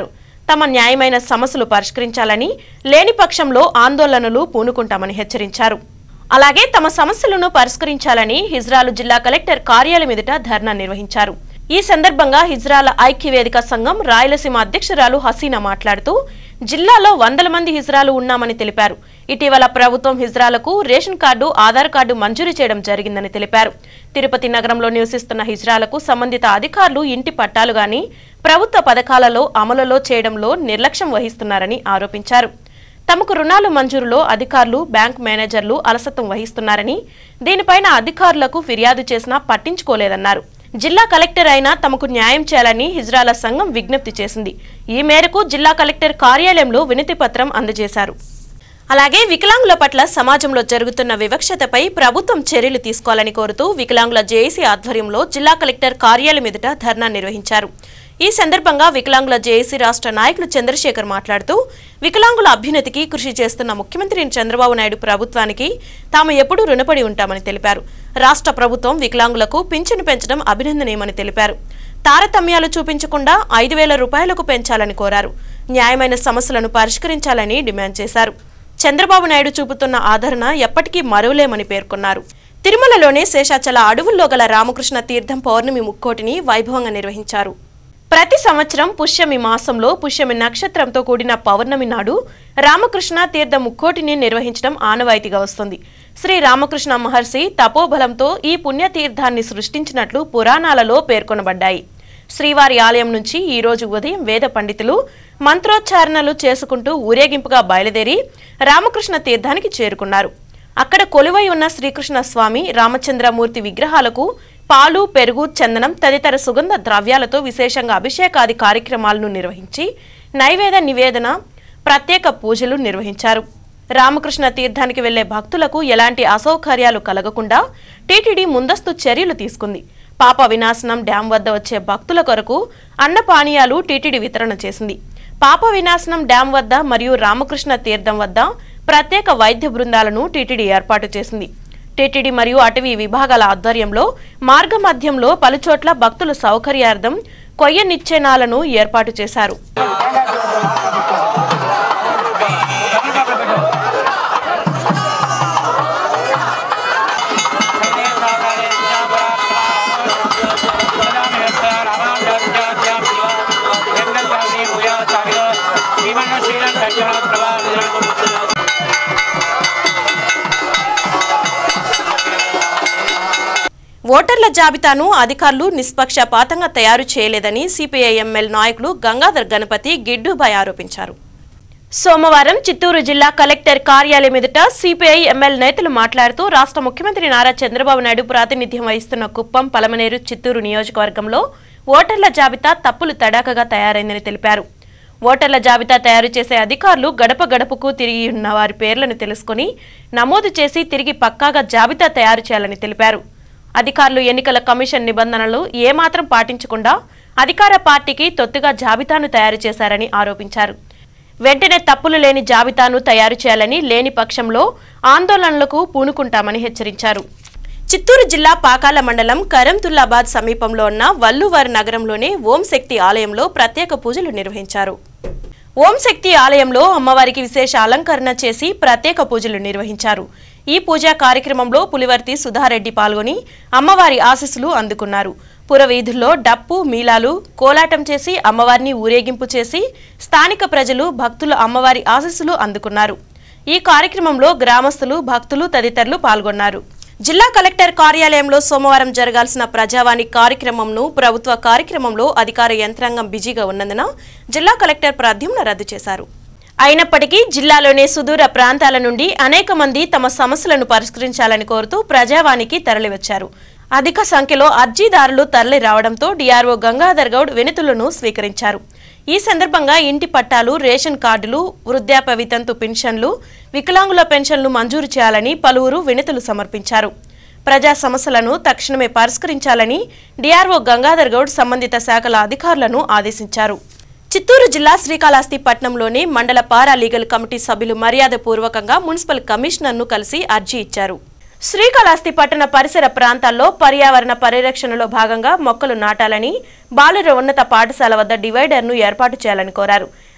తమ న్యాయమైన సమస్యలు పరిష్కరించాలని, లేని పక్షంలో ఆందోళనలు పూనుకుంటామని హెచ్చరించారు. అలాగే తమ సమస్యలను పరిష్కరించాలని హిజ్రాలు జిల్లా కలెక్టర్ కార్యాలయం ఎదుట ధర్నా నిర్వహించారు. ఈ సందర్భంగా హిజ్రాల ఐక్యవేదిక సంఘం రాయలసీమ అధ్యక్షురాలు హసీనా మాట్లాడుతూ జిల్లాలో 100 మంది హిజ్రాలు ఉన్నామని తెలిపారు. ఇటీవల ప్రభుత్వం హిజ్రాలకు రేషన్ కార్డు, ఆధార్ కార్డు మంజూరు చేయడం జరిగిందని తెలిపారు. తిరుపతి నగరంలో నివసిస్తున్న హిజ్రాలకు సంబంధిత అధికారులు ఇంటి పట్టాలు గాని ప్రభుత్వ పథకాలలో అమలులో చేయడంలో నిర్లక్ష్యం వహిస్తున్నారని ఆరోపించారు. తమకు రుణాలు మంజూరులో అధికారులు, బ్యాంక్ మేనేజర్లు అలసత్వం వహిస్తున్నారని, దీనిపైన అధికారులకు ఫిర్యాదు చేసినా పట్టించుకోలేదన్నారు. జిల్లా కలెక్టర్ అయినా తమకు న్యాయం చేయాలని హిజ్రాల సంఘం విజ్ఞప్తి చేసింది. ఈ మేరకు జిల్లా కలెక్టర్ కార్యాలయంలో వినతి పత్రం అందజేశారు. అలాగే వికలాంగుల పట్ల సమాజంలో జరుగుతున్న వివక్షతపై ప్రభుత్వం చర్యలు తీసుకోవాలని కోరుతూ వికలాంగుల జేఏసీ ఆధ్వర్యంలో జిల్లా కలెక్టర్ కార్యాలయం ఎదుట ధర్నా నిర్వహించారు. ఈ సందర్భంగా వికలాంగుల జేఏసీ రాష్ట్ర నాయకులు చంద్రశేఖర్ మాట్లాడుతూ వికలాంగుల అభ్యున్నతికి కృషి చేస్తున్న ముఖ్యమంత్రి చంద్రబాబు నాయుడు ప్రభుత్వానికి తాము ఎప్పుడూ రుణపడి ఉంటామని తెలిపారు. రాష్ట్ర ప్రభుత్వం వికలాంగులకు పింఛను పెంచడం అభినందనీయమని తెలిపారు. తారతమ్యాలు చూపించకుండా 5,000 రూపాయలకు పెంచాలని కోరారు. న్యాయమైన సమస్యలను పరిష్కరించాలని డిమాండ్ చేశారు. చంద్రబాబు నాయుడు చూపుతున్న ఆదరణ ఎప్పటికీ మరువలేమని పేర్కొన్నారు. తిరుమలలోని శేషాచల అడవుల్లో గల రామకృష్ణ తీర్థం పౌర్ణమి ముక్కోటిని వైభవంగా నిర్వహించారు. ప్రతి సంవత్సరం పుష్యమి మాసంలో పుష్యమి నక్షత్రంతో కూడిన పౌర్ణమి నాడు రామకృష్ణ తీర్థ ముక్కోటిని నిర్వహించడం ఆనవాయితీగా వస్తుంది. శ్రీ రామకృష్ణ మహర్షి తపోబలంతో ఈ పుణ్యతీర్థాన్ని సృష్టించినట్లు పురాణాలలో పేర్కొనబడ్డాయి. శ్రీవారి ఆలయం నుంచి ఈ రోజు ఉదయం వేద పండితులు మంత్రోచ్చారణలు చేసుకుంటూ ఊరేగింపుగా బయలుదేరి రామకృష్ణ తీర్థానికి చేరుకున్నారు. అక్కడ కొలువై ఉన్న శ్రీకృష్ణ స్వామి, రామచంద్రమూర్తి విగ్రహాలకు పాలు, పెరుగు, చందనం తదితర సుగంధ ద్రవ్యాలతో విశేషంగా అభిషేకాది కార్యక్రమాలను నిర్వహించి నైవేద్య నివేదన, ప్రత్యేక పూజలు నిర్వహించారు. రామకృష్ణ తీర్థానికి వెళ్లే భక్తులకు ఎలాంటి అసౌకర్యాలు కలగకుండా టీటీడీ ముందస్తు చర్యలు తీసుకుంది. పాప వినాశనం డ్యాం వద్ద వచ్చే భక్తుల కొరకు అన్నపానీయాలు టీటీడీ వితరణ చేసింది. పాప వినాశనం డ్యాం వద్ద మరియు రామకృష్ణ తీర్థం వద్ద ప్రత్యేక వైద్య బృందాలను టీటీడీ ఏర్పాటు చేసింది. టీటీడీ మరియు అటవీ విభాగాల ఆధ్వర్యంలో మార్గ మధ్యంలో పలుచోట్ల భక్తుల సౌకర్యార్థం కొయ్య నిచ్చెనాలను ఏర్పాటు చేశారు. ఓటర్ల జాబితాను అధికారులు నిష్పక్షపాతంగా తయారు చేయలేదని సిపిఐఎంఎల్ నాయకులు గంగాధర్ గణపతి, గిడ్డుబాయ్ ఆరోపించారు. సోమవారం చిత్తూరు జిల్లా కలెక్టర్ కార్యాలయం ఎదుట సిపిఐఎంఎల్ నేతలు మాట్లాడుతూ రాష్ట్ర ముఖ్యమంత్రి నారా చంద్రబాబు నాయుడు ప్రాతినిధ్యం వహిస్తున్న కుప్పం, పలమనేరు, చిత్తూరు నియోజకవర్గంలో ఓటర్ల జాబితా తప్పులు తడాకగా తయారైందని తెలిపారు. ఓటర్ల జాబితా తయారు చేసే అధికారులు గడప గడపకు తిరిగి ఉన్న వారి పేర్లను తెలుసుకుని నమోదు చేసి తిరిగి పక్కాగా జాబితా తయారు చేయాలని తెలిపారు. అధికారులు ఎన్నికల కమిషన్ నిబంధనలు ఏమాత్రం పాటించకుండా అధికార పార్టీకి తొత్తుగా జాబితాను తయారు చేశారని ఆరోపించారు. వెంటనే తప్పులు లేని జాబితాను తయారు చేయాలని, లేని పక్షంలో ఆందోళనలకు పూనుకుంటామని హెచ్చరించారు. చిత్తూరు జిల్లా పాకాల మండలం కరంతుల్లాబాద్ సమీపంలో ఉన్న వల్లువారి నగరంలోని ఓం శక్తి ఆలయంలో ప్రత్యేక పూజలు నిర్వహించారు. ఓం శక్తి ఆలయంలో అమ్మవారికి విశేష అలంకరణ చేసి ప్రత్యేక పూజలు నిర్వహించారు. ఈ పూజా కార్యక్రమంలో పులివర్తి సుధారెడ్డి పాల్గొని అమ్మవారి ఆశీస్సులు అందుకున్నారు. పురవీధుల్లో డప్పు, మీలాలు, కోలాటం చేసి అమ్మవారిని ఊరేగింపు చేసి స్థానిక ప్రజలు, భక్తులు అమ్మవారి ఆశీస్సులు అందుకున్నారు. ఈ కార్యక్రమంలో గ్రామస్తులు, భక్తులు తదితరులు పాల్గొన్నారు. జిల్లా కలెక్టర్ కార్యాలయంలో సోమవారం జరగాల్సిన ప్రజావాణి కార్యక్రమంను ప్రభుత్వ కార్యక్రమంలో అధికార యంత్రాంగం బిజీగా ఉన్నందున జిల్లా కలెక్టర్ ప్రాధాన్యం రద్దు చేశారు. అయినప్పటికీ జిల్లాలోని సుదూర ప్రాంతాల నుండి అనేక మంది తమ సమస్యలను పరిష్కరించాలని కోరుతూ ప్రజావాణికి తరలివచ్చారు. అధిక సంఖ్యలో అర్జీదారులు తరలి రావడంతో డిఆర్ఓ గంగాధర్ గౌడ్ వినతులను స్వీకరించారు. ఈ సందర్భంగా ఇంటి పట్టాలు, రేషన్ కార్డులు, వృద్ధాప్య వితంతు పెన్షన్లు, వికలాంగుల పెన్షన్లు మంజూరు చేయాలని పలువురు వినతులు సమర్పించారు. ప్రజా సమస్యలను తక్షణమే పరిష్కరించాలని డిఆర్ఓ గంగాధర్ గౌడ్ సంబంధిత శాఖల అధికారులను ఆదేశించారు. చిత్తూరు జిల్లా శ్రీకాళహస్తి పట్టణంలోని మండల పారా లీగల్ కమిటీ సభ్యులు మర్యాదపూర్వకంగా మున్సిపల్ కమిషనర్ను కలిసి అర్జీ ఇచ్చారు. శ్రీకాళహస్తి పట్టణ పరిసర ప్రాంతాల్లో పర్యావరణ పరిరక్షణలో భాగంగా మొక్కలు నాటాలని, బాలుర ఉన్నత పాఠశాల వద్ద డివైడర్ను ఏర్పాటు చేయాలని కోరారు.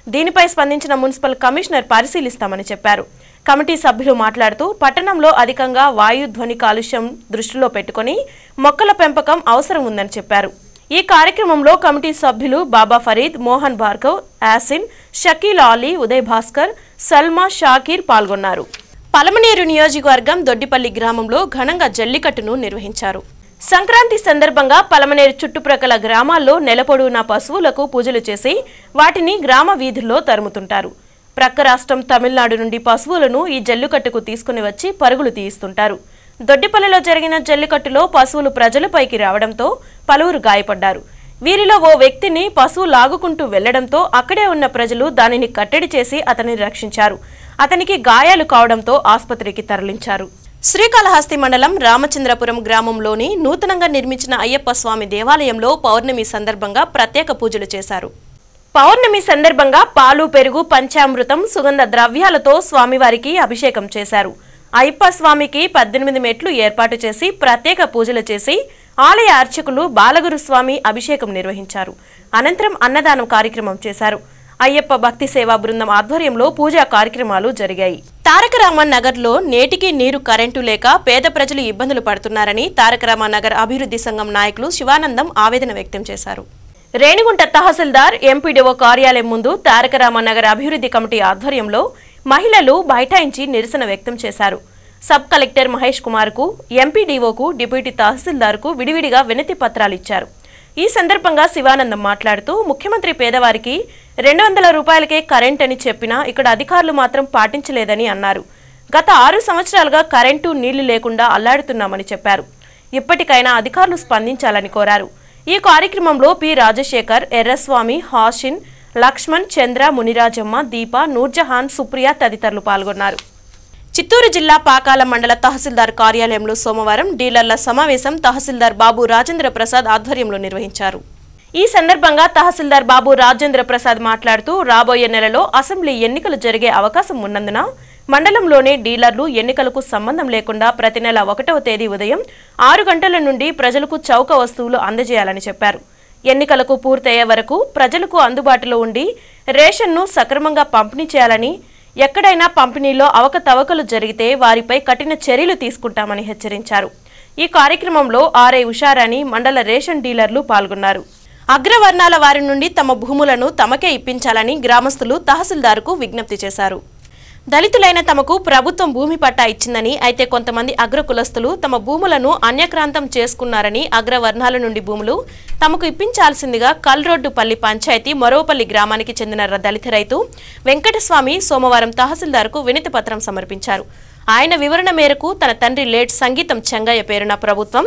దీనిపై స్పందించిన మున్సిపల్ కమిషనర్ పరిశీలిస్తామని చెప్పారు. కమిటీ సభ్యులు మాట్లాడుతూ పట్టణంలో అధికంగా వాయు ధ్వని కాలుష్యం దృష్టిలో పెట్టుకుని మొక్కల పెంపకం అవసరం ఉందని చెప్పారు. ఈ కార్యక్రమంలో కమిటీ సభ్యులు బాబా ఫరీద్, మోహన్ భార్గవ్, యాసిన్, షకీల్ ఆలీ, ఉదయ్ భాస్కర్, సల్మా, షాకీర్ పాల్గొన్నారు. పలమనేరు నియోజకవర్గం దొడ్డిపల్లి గ్రామంలో ఘనంగా జల్లికట్టును నిర్వహించారు. సంక్రాంతి సందర్భంగా పలమనేరు చుట్టుప్రక్కల గ్రామాల్లో నెలపొడవునా పశువులకు పూజలు చేసి వాటిని గ్రామ వీధుల్లో తరుముతుంటారు. ప్రక్క రాష్ట్రం తమిళనాడు నుండి పశువులను ఈ జల్లికట్టుకు తీసుకుని వచ్చి పరుగులు తీయిస్తుంటారు. దొడ్డిపల్లిలో జరిగిన జల్లికట్టులో పశువులు ప్రజలపైకి రావడంతో పలువురు గాయపడ్డారు. వీరిలో ఓ వ్యక్తిని పశువు లాగుకుంటూ వెళ్లడంతో అక్కడే ఉన్న ప్రజలు దానిని కట్టడి చేసి అతనిని రక్షించారు. అతనికి గాయాలు కావడంతో ఆసుపత్రికి తరలించారు. శ్రీకాళహస్తి మండలం రామచంద్రపురం గ్రామంలోని నూతనంగా నిర్మించిన అయ్యప్ప స్వామి దేవాలయంలో పౌర్ణమి సందర్భంగా ప్రత్యేక పూజలు చేశారు. పౌర్ణమి సందర్భంగా పాలు, పెరుగు, పంచామృతం, సుగంధ ద్రవ్యాలతో స్వామివారికి అభిషేకం చేశారు. అయ్యప్ప స్వామికి 18 మెట్లు ఏర్పాటు చేసి ప్రత్యేక పూజలు చేసి ఆలయ అర్చకులు బాలగురు స్వామి అభిషేకం నిర్వహించారు. అనంతరం అన్నదానం కార్యక్రమం చేశారు. అయ్యప్ప భక్తి సేవా బృందం ఆధ్వర్యంలో పూజా కార్యక్రమాలు జరిగాయి. తారకరామన్ నగర్ లో నేటికి నీరు, కరెంటు లేక పేద ప్రజలు ఇబ్బందులు పడుతున్నారని తారకరామన్ నగర్ అభివృద్ధి సంఘం నాయకులు శివానందం ఆవేదన వ్యక్తం చేశారు. రేణిగుంట తహసీల్దార్, ఎంపీడీఓ కార్యాలయం ముందు తారకరామన్ నగర్ అభివృద్ధి కమిటీ ఆధ్వర్యంలో మహిళలు బైఠాయించి నిరసన వ్యక్తం చేశారు. సబ్ కలెక్టర్ మహేష్ కుమార్ కు, ఎంపీడీఓకు, డిప్యూటీ తహసీల్దార్కు విడివిడిగా వినతి పత్రాలు ఇచ్చారు. ఈ సందర్భంగా శివానందం మాట్లాడుతూ ముఖ్యమంత్రి పేదవారికి 200 రూపాయలకే కరెంట్ అని చెప్పినా ఇక్కడ అధికారులు మాత్రం పాటించలేదని అన్నారు. గత 6 సంవత్సరాలుగా కరెంటు, నీళ్లు లేకుండా అల్లాడుతున్నామని చెప్పారు. ఇప్పటికైనా అధికారులు స్పందించాలని కోరారు. ఈ కార్యక్రమంలో పి రాజశేఖర్, ఎర్రస్వామి, హాషిన్, లక్ష్మణ్, చంద్ర, మునిరాజమ్మ, దీప, నూర్జహాన్, సుప్రియ తదితరులు పాల్గొన్నారు. చిత్తూరు జిల్లా పాకాల మండల తహసీల్దార్ కార్యాలయంలో సోమవారం డీలర్ల సమావేశం తహసీల్దార్ బాబు రాజేంద్ర ప్రసాద్ ఆధ్వర్యంలో నిర్వహించారు. ఈ సందర్భంగా తహసీల్దార్ బాబు రాజేంద్ర ప్రసాద్ మాట్లాడుతూ రాబోయే నెలలో అసెంబ్లీ ఎన్నికలు జరిగే అవకాశం ఉన్నందున మండలంలోనే డీలర్లు ఎన్నికలకు సంబంధం లేకుండా ప్రతి నెల 1వ తేదీ ఉదయం 6 గంటల నుండి ప్రజలకు చౌక వస్తువులు అందజేయాలని చెప్పారు. ఎన్నికలకు పూర్తయ్యే వరకు ప్రజలకు అందుబాటులో ఉండి రేషన్ను సక్రమంగా పంపిణీ చేయాలని, ఎక్కడైనా పంపిణీలో అవకతవకలు జరిగితే వారిపై కఠిన చర్యలు తీసుకుంటామని హెచ్చరించారు. ఈ కార్యక్రమంలో ఆర్ఐ ఉషారాణి, మండల రేషన్ డీలర్లు పాల్గొన్నారు. అగ్రవర్ణాల వారి నుండి తమ భూములను తమకే ఇప్పించాలని గ్రామస్తులు తహసీల్దార్కు విజ్ఞప్తి చేశారు. దళితులైన తమకు ప్రభుత్వం భూమి పట్టా ఇచ్చిందని, అయితే కొంతమంది అగ్రకులస్తులు తమ భూములను అన్యక్రాంతం చేసుకున్నారని, అగ్రవర్ణాల నుండి భూములు తమకు ఇప్పించాల్సిందిగా కల్రోడ్డుపల్లి పంచాయతీ మరోపల్లి గ్రామానికి చెందిన దళిత రైతు వెంకటస్వామి సోమవారం తహసీల్దార్కు వినతి పత్రం సమర్పించారు. ఆయన వివరణ మేరకు తన తండ్రి లేట్ సంగీతం చెంగయ్య పేరున ప్రభుత్వం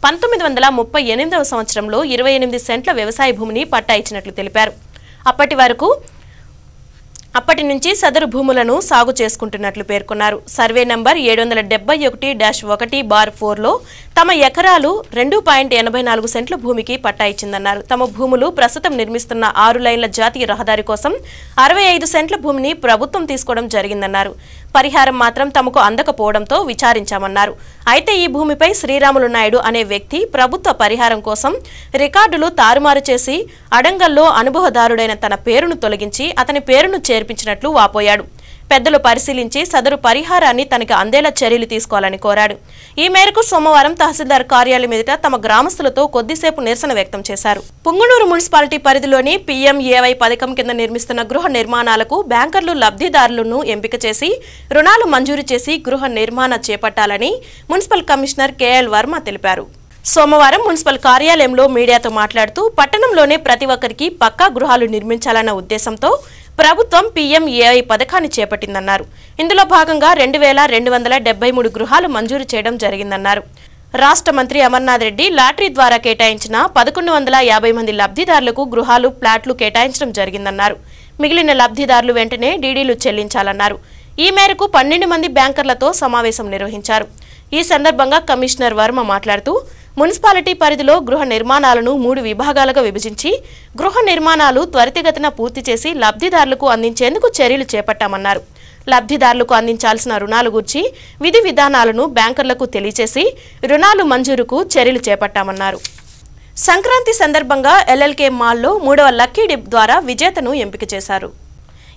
1938వ సంవత్సరంలో 28 సెంట్ల వ్యవసాయ భూమిని పట్టా ఇచ్చినట్లు తెలిపారు. అప్పటి నుంచి సదరు భూములను సాగు చేసుకుంటున్నట్లు పేర్కొన్నారు. సర్వే నంబర్ 771-1/4లో తమ ఎకరాలు 2.84 సెంట్ల భూమికి పట్టా ఇచ్చిందన్నారు. తమ భూములు ప్రస్తుతం నిర్మిస్తున్న 6 లైన్ల జాతీయ రహదారి కోసం 65 సెంట్ల భూమిని ప్రభుత్వం తీసుకోవడం జరిగిందన్నారు. పరిహారం మాత్రం తమకు అందకపోవడంతో విచారించామన్నారు. అయితే ఈ భూమిపై శ్రీరాములు నాయుడు అనే వ్యక్తి ప్రభుత్వ పరిహారం కోసం రికార్డులు తారుమారు చేసి అడంగల్లో అనుభవదారుడైన తన పేరును తొలగించి అతని పేరును చేర్పించినట్లు వాపోయాడు. పెద్దలు పరిశీలించి సదరు పరిహారాన్ని తనకు అందేలా చర్యలు తీసుకోవాలని కోరాడు. ఈ మేరకు సోమవారం తహసీల్దార్ కార్యాలయం ఎదుట తమ గ్రామస్తులతో కొద్దిసేపు నిరసన వ్యక్తం చేశారు. పుంగనూరు మున్సిపాలిటీ పరిధిలోని PMAY పథకం కింద నిర్మిస్తున్న గృహ నిర్మాణాలకు బ్యాంకర్లు లబ్ధిదారులను ఎంపిక చేసి రుణాలు మంజూరు చేసి గృహ నిర్మాణ చేపట్టాలని మున్సిపల్ కమిషనర్ KL వర్మ తెలిపారు. సోమవారం మున్సిపల్ కార్యాలయంలో మీడియాతో మాట్లాడుతూ పట్టణంలోనే ప్రతి ఒక్కరికి పక్కా గృహాలు నిర్మించాలన్న ఉద్దేశంతో ప్రభుత్వం PMAY పథకాన్ని చేపట్టిందన్నారు. ఇందులో భాగంగా 2273 గృహాలు మంజూరు చేయడం జరిగిందన్నారు. రాష్ట్ర మంత్రి అమర్నాథ్ రెడ్డి లాటరీ ద్వారా కేటాయించిన 1150 మంది లబ్ధిదారులకు గృహాలు, ప్లాట్లు కేటాయించడం జరిగిందన్నారు. మిగిలిన లబ్ధిదారులు వెంటనే డీడీలు చెల్లించాలన్నారు. ఈ మేరకు 12 మంది బ్యాంకర్లతో సమావేశం నిర్వహించారు. ఈ సందర్భంగా కమిషనర్ వర్మ మాట్లాడుతూ మున్సిపాలిటీ పరిధిలో గృహ నిర్మాణాలను 3 విభాగాలుగా విభజించి గృహ నిర్మాణాలు త్వరితగతిన పూర్తి చేసి లబ్ధిదారులకు అందించేందుకు చర్యలు చేపట్టామన్నారు. లబ్ధిదారులకు అందించాల్సిన రుణాల గురించి విధి విధానాలను బ్యాంకర్లకు తెలియజేసి రుణాలు మంజూరుకు చర్యలు చేపట్టామన్నారు. సంక్రాంతి సందర్భంగా LLK మాల్లో 3వ లక్కీ డిప్ ద్వారా విజేతను ఎంపిక చేశారు.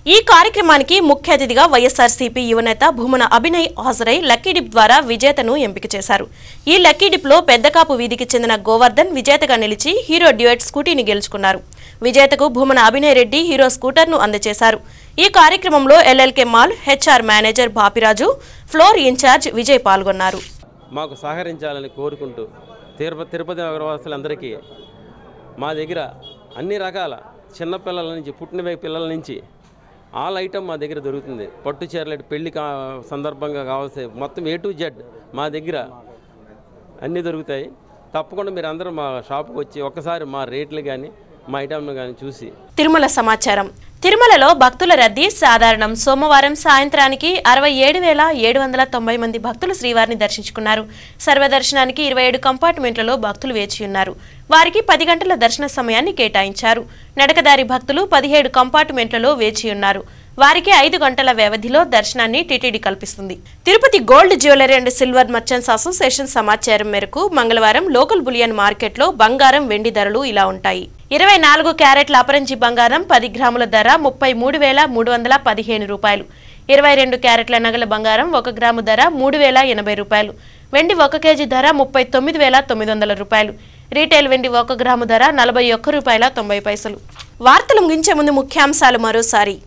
ఈ కార్యక్రమానికి ముఖ్య అతిథిగా వైఎస్ఆర్సీపీ యువనేత భూమన అభినయ్ హాజరై లక్కీ డిప్ ద్వారా విజేతను ఎంపిక చేశారు. ఈ లక్కీ డిప్ లో పెద్దకాపు వీధికి చెందిన గోవర్ధన్ విజేతగా నిలిచి హీరో డ్యూయట్ స్కూటీని గెలుచుకున్నారు. విజేతకు భూమన అభినయ్ రెడ్డి హీరో స్కూటర్ను అందజేశారు. ఈ కార్యక్రమంలో LLK mall HR manager Bapiraju, floor in charge Vijay పాల్గొన్నారు. మాకు సహకరించాలని కోరుకుంటూ తిరుపతి నగరవాసులందరికీ మా దగ్గర అన్ని రకాల చిన్నపిల్లల నుంచి పుట్టిన పిల్లల నుంచి ఆల్ ఐటమ్ మా దగ్గర దొరుకుతుంది. పట్టు చీరలు పెళ్లి సందర్భంగా కావాల్సి మొత్తం A to Z మా దగ్గర అన్నీ దొరుకుతాయి. తప్పకుండా మీరు అందరూ మా షాప్కి వచ్చి ఒక్కసారి మా రేట్లు కానీ మా ఐటమ్ను కానీ చూసి. తిరుమల సమాచారం. తిరుమలలో భక్తుల రద్దీ సాధారణం. సోమవారం సాయంత్రానికి 67,790 మంది భక్తులు శ్రీవారిని దర్శించుకున్నారు. సర్వదర్శనానికి 27 కంపార్ట్మెంట్లలో భక్తులు వేచి ఉన్నారు. వారికి 10 గంటల దర్శన సమయాన్ని కేటాయించారు. నడకదారి భక్తులు 17 కంపార్ట్మెంట్లలో వేచి ఉన్నారు. వారికి 5 గంటల వ్యవధిలో దర్శనాన్ని టీటీడీ కల్పిస్తుంది. Tirupati gold jewellery and silver merchants association సమాచారం మేరకు మంగళవారం లోకల్ బులియన్ మార్కెట్లో బంగారం, వెండి ధరలు ఇలా ఉంటాయి. 24 క్యారెట్ల అపరంజి బంగారం 10 గ్రాముల ధర 33,315 రూపాయలు. 22 క్యారెట్ల నగల బంగారం 1 గ్రాము ధర 3,080 రూపాయలు. వెండి 1 కేజీ ధర 39,900 రూపాయలు. రీటైల్ వెండి 1 గ్రాము ధర 41 రూపాయల 90 పైసలు. వార్తలు ముగించే ముందు ముఖ్యాంశాలు మరోసారి.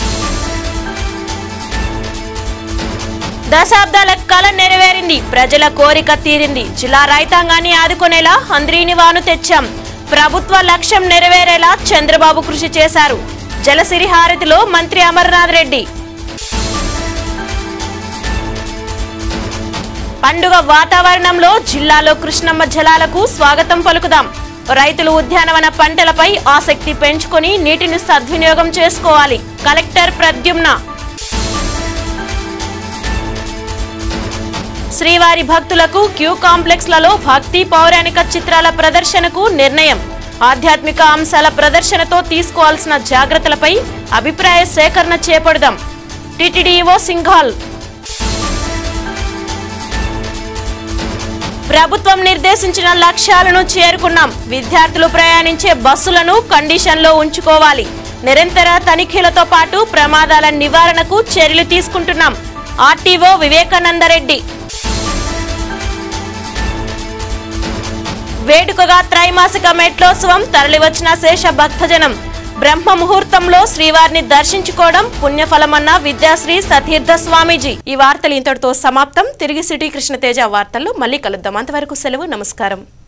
దశాబ్దాల కళ నెరవేరింది. ప్రజల కోరిక తీరింది. జిల్లా రైతాంగాన్ని ఆదుకునేలా హంద్రీని వాను తెచ్చాం. ప్రభుత్వ లక్ష్యం నెరవేరేలా చంద్రబాబు కృషి చేశారు. జలసిరి హారతిలో మంత్రి అమర్నాథ్ రెడ్డి. పండుగ వాతావరణంలో జిల్లాలో కృష్ణమ్మ జలాలకు స్వాగతం పలుకుదాం. రైతులు ఉద్యానవన పంటలపై ఆసక్తి పెంచుకొని నీటిని సద్వినియోగం చేసుకోవాలి. కలెక్టర్ ప్రద్యుమ్న. శ్రీవారి భక్తులకు క్యూ కాంప్లెక్స్లలో భక్తి పౌరాణిక చిత్రాల ప్రదర్శనకు నిర్ణయం. ఆధ్యాత్మిక అంశాల ప్రదర్శనతో తీసుకోవాల్సిన జాగ్రత్తలపై అభిప్రాయ సేకరణ చేపడదాం. టీటీడీఓ సింఘాల్. ప్రభుత్వం నిర్దేశించిన లక్ష్యాలను చేరుకున్నాం. విద్యార్థులు ప్రయాణించే బస్సులను కండిషన్లో ఉంచుకోవాలి. నిరంతర తనిఖీలతో పాటు ప్రమాదాల నివారణకు చర్యలు తీసుకుంటున్నాం. ఆర్టీఓ వివేకానందరెడ్డి. వేడుకగా త్రైమాసిక మెట్లోత్సవం. తరలివచ్చిన శేష భక్తజనం. బ్రహ్మ ముహూర్తంలో శ్రీవారిని దర్శించుకోవడం పుణ్యఫలమన్న విద్యాశ్రీ సతీర్థ స్వామీజీ. ఈ వార్తలు ఇంతటితో సమాప్తం. తిరిగి సిటీ కృష్ణతేజ వార్తల్లో మళ్ళీ కలుద్దాం. అంతవరకు సెలవు. నమస్కారం.